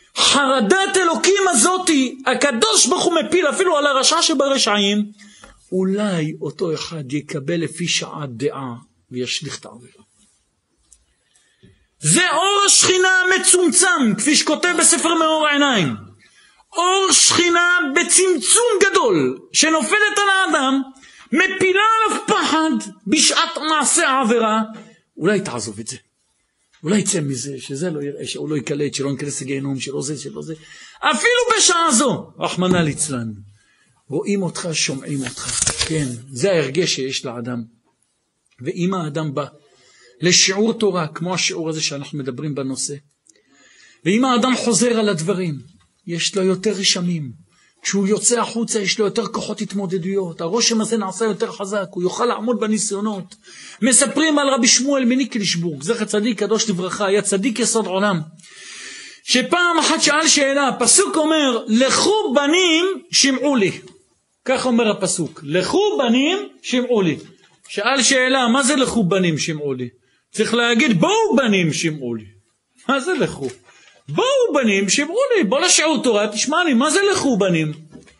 חרדת אלוקים הזאתי, הקדוש ברוך הוא מפיל אפילו על הרשע שברשעים, אולי אותו אחד יקבל לפי שעת דעה וישליך את העבירה. זה אור השכינה המצומצם, כפי שכותב בספר מאור העיניים. אור שכינה בצמצום גדול, שנופלת על האדם, מפילה עליו פחד בשעת מעשה העבירה. אולי תעזוב את זה. אולי יצא מזה, שזה לא יראה, שהוא לא יקלט, שלא נכנס לגיהנום, שלא זה, שלא זה. אפילו בשעה זו, רחמנא ליצלן. רואים אותך, שומעים אותך. כן, זה ההרגש שיש לאדם. ואם האדם בא לשיעור תורה, כמו השיעור הזה שאנחנו מדברים בנושא, ואם האדם חוזר על הדברים, יש לו יותר רשמים. כשהוא יוצא החוצה, יש לו יותר כוחות התמודדויות. הרושם הזה נעשה יותר חזק, הוא יוכל לעמוד בניסיונות. מספרים על רבי שמואל מניקלשבורג, זכר צדיק קדוש לברכה, היה צדיק יסוד עולם. שפעם אחת שאל שאלה, הפסוק אומר, לכו בנים שמעו לי. כך אומר הפסוק, לכו בנים שמעו לי. שאל שאלה, מה זה לכו בנים שמעו לי? צריך להגיד, בואו בנים שמעו לי. מה זה לכו? בואו בנים שמעו לי, בוא לשיעור תורה, תשמע לי, מה זה לכו בנים?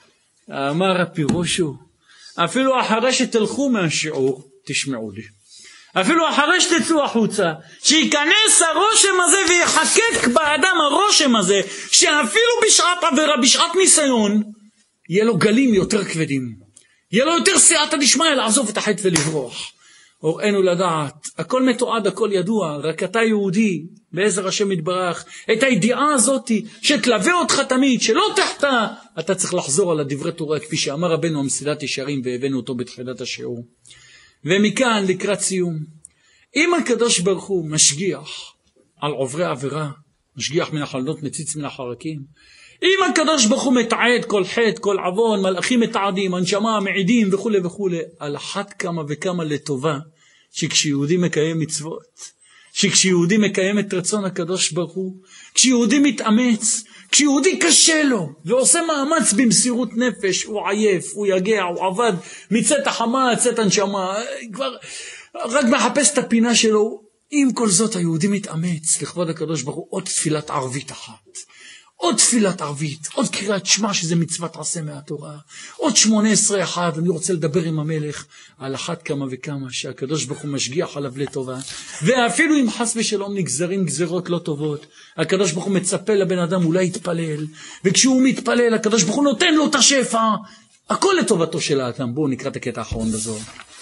אמר הפירושו, אפילו אחרי שתלכו מהשיעור, תשמעו לי. אפילו אחרי שתצאו החוצה, שיכנס הרושם הזה ויחקק באדם הרושם הזה, שאפילו בשעת עבירה, בשעת ניסיון, יהיה לו גלים יותר כבדים. יהיה לו יותר סייעתא דשמיא לעזוב את החטא ולברוח. הוראנו לדעת, הכל מתועד, הכל ידוע, רק אתה יהודי, בעזר השם יתברך, את הידיעה הזאת שתלווה אותך תמיד, שלא תחטא, אתה צריך לחזור על הדברי תורה, כפי שאמר רבנו המסילת ישרים, והבאנו אותו בתחילת השיעור. ומכאן לקראת סיום, אם הקדוש ברוך הוא משגיח על עוברי עבירה, משגיח מן החלונות, מציץ מן החרקים, אם הקדוש ברוך הוא מתעד כל חטא, כל עוון, מלאכים מתעדים, הנשמה, מעידים וכו' וכו', על אחת כמה וכמה לטובה, שכשיהודי מקיים מצוות, שכשיהודי מקיים את רצון הקדוש ברוך הוא, כשיהודי מתאמץ, כשיהודי קשה לו, ועושה מאמץ במסירות נפש, הוא עייף, הוא יגע, הוא עבד, מצאת החמה, צאת הנשמה, כבר רק מחפש את הפינה שלו. עם כל זאת היהודי מתאמץ לכבוד הקדוש ברוך הוא, עוד תפילת ערבית אחת. עוד תפילת ערבית, עוד קריאת שמע שזה מצוות עשה מהתורה, עוד שמונה עשרה אחד, אני רוצה לדבר עם המלך על אחת כמה וכמה שהקדוש ברוך הוא משגיח עליו לטובה, ואפילו אם חס ושלום נגזרים גזרות לא טובות, הקדוש ברוך הוא מצפה לבן אדם אולי יתפלל, וכשהוא מתפלל הקדוש ברוך הוא נותן לו את השפע, הכל לטובתו של האדם. בואו נקרא את הקטע האחרון בזו.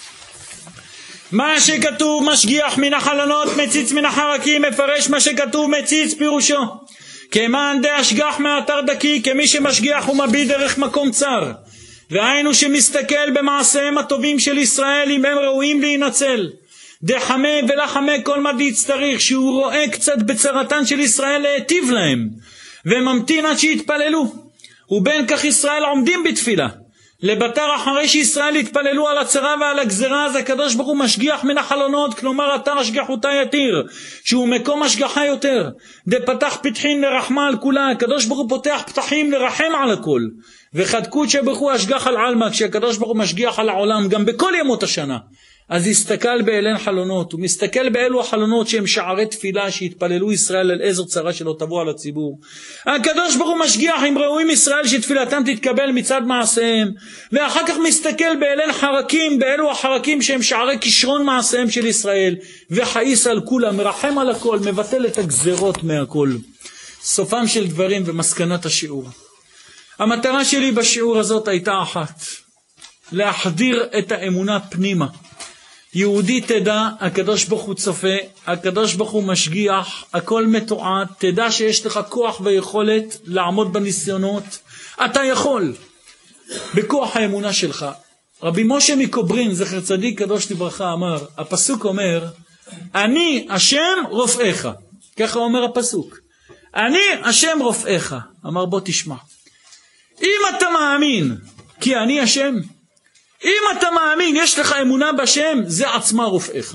מה שכתוב משגיח מן החלונות, מציץ מן החרקים, מפרש מה שכתוב מציץ פירושו כמאן דאשגח מאתר דקי, כמי שמשגיח ומביט דרך מקום צר, והיינו שמסתכל במעשיהם הטובים של ישראל אם הם ראויים להינצל, דחמה ולחמה כל מה דיצטריך, שהוא רואה קצת בצרתן של ישראל להיטיב להם, וממתין עד שיתפללו, ובין כך ישראל עומדים בתפילה לבטר אחרי שישראל התפללו על הצרה ועל הגזרה, אז הקדוש ברוך הוא משגיח מן החלונות, כלומר אתר השגחותה יתיר, שהוא מקום השגחה יותר, דפתח פתחין לרחמה על כולה, הקדוש ברוך הוא פותח פתחים לרחם על הכל, וחדקות שברוך הוא השגח על עלמא, כשהקדוש ברוך הוא משגיח על העולם גם בכל ימות השנה, אז יסתכל באלן חלונות, הוא מסתכל באלו החלונות שהם שערי תפילה שהתפללו ישראל על איזו צרה שלא תבוא על הציבור. הקדוש ברוך הוא משגיח אם ראויים ישראל שתפילתם תתקבל מצד מעשיהם, ואחר כך מסתכל באלן חרקים, באלו החרקים שהם שערי כישרון מעשיהם של ישראל, וחייס על כולם, מרחם על הכל, מבטל את הגזרות מהכל. סופם של דברים ומסקנת השיעור. המטרה שלי בשיעור הזאת הייתה אחת, להחדיר את האמונה פנימה. יהודי תדע, הקדוש ברוך הוא צופה, הקדוש ברוך הוא משגיח, הכל מתועד, תדע שיש לך כוח ויכולת לעמוד בניסיונות, אתה יכול, בכוח האמונה שלך. רבי משה מקוברין, זכר צדיק קדוש לברכה, אמר, הפסוק אומר, אני השם רופאיך, ככה אומר הפסוק, אני השם רופאיך. אמר בוא תשמע, אם אתה מאמין כי אני השם, אם אתה מאמין, יש לך אמונה בשם, זה עצמה רופאיך.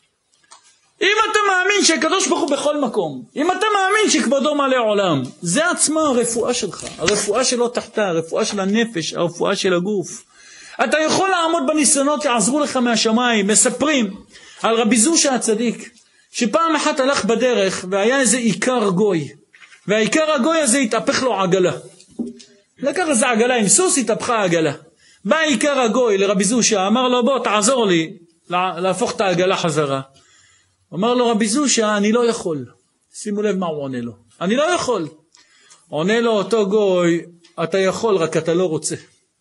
אם אתה מאמין שהקדוש ברוך הוא בכל מקום, אם אתה מאמין שכבודו מלא עולם, זה עצמה הרפואה שלך, הרפואה שלא תחתה, הרפואה של הנפש, הרפואה של הגוף. אתה יכול לעמוד בניסיונות שיעזרו לך מהשמיים. מספרים על רבי זושה הצדיק, שפעם אחת הלך בדרך והיה איזה עיקר גוי, והעיקר הגוי הזה התהפך לו עגלה. לקח איזה עגלה עם סוס, התהפכה העגלה. בא עיקר הגוי לרבי זושה, אמר לו בוא תעזור לי להפוך את העגלה חזרה. אמר לו רבי זושה אני לא יכול. שימו לב מה הוא עונה לו, אני לא יכול. עונה לו אותו גוי, אתה יכול רק אתה לא רוצה.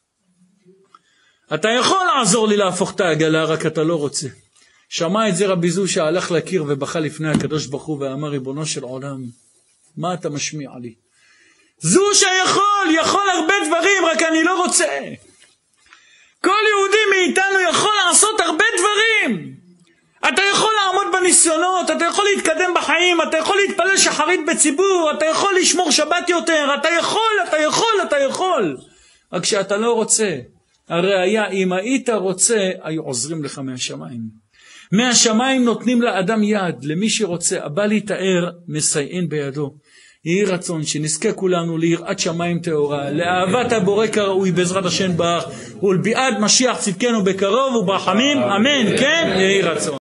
אתה יכול לעזור לי להפוך את העגלה רק אתה לא רוצה. שמע את זה רבי זושה, הלך לקיר ובכה לפני הקדוש ברוך הוא ואמר ריבונו של עולם, מה אתה משמיע לי? זושה יכול, יכול הרבה דברים, רק אני לא רוצה. כל יהודי מאיתנו יכול לעשות הרבה דברים. אתה יכול לעמוד בניסיונות, אתה יכול להתקדם בחיים, אתה יכול להתפלל שחרית בציבור, אתה יכול לשמור שבת יותר, אתה יכול, אתה יכול, אתה יכול. רק שאתה לא רוצה. הראיה, אם היית רוצה, היו עוזרים לך מהשמיים. מהשמיים נותנים לאדם יד, למי שרוצה, הבא להתאר, מסייעין בידו. יהי רצון שנזכה כולנו ליראת שמיים טהורה, לאהבת הבורא כראוי בעזרת השם ברך, ולביאת משיח צדקנו בקרוב וברחמים, אמן, כן, יהי רצון.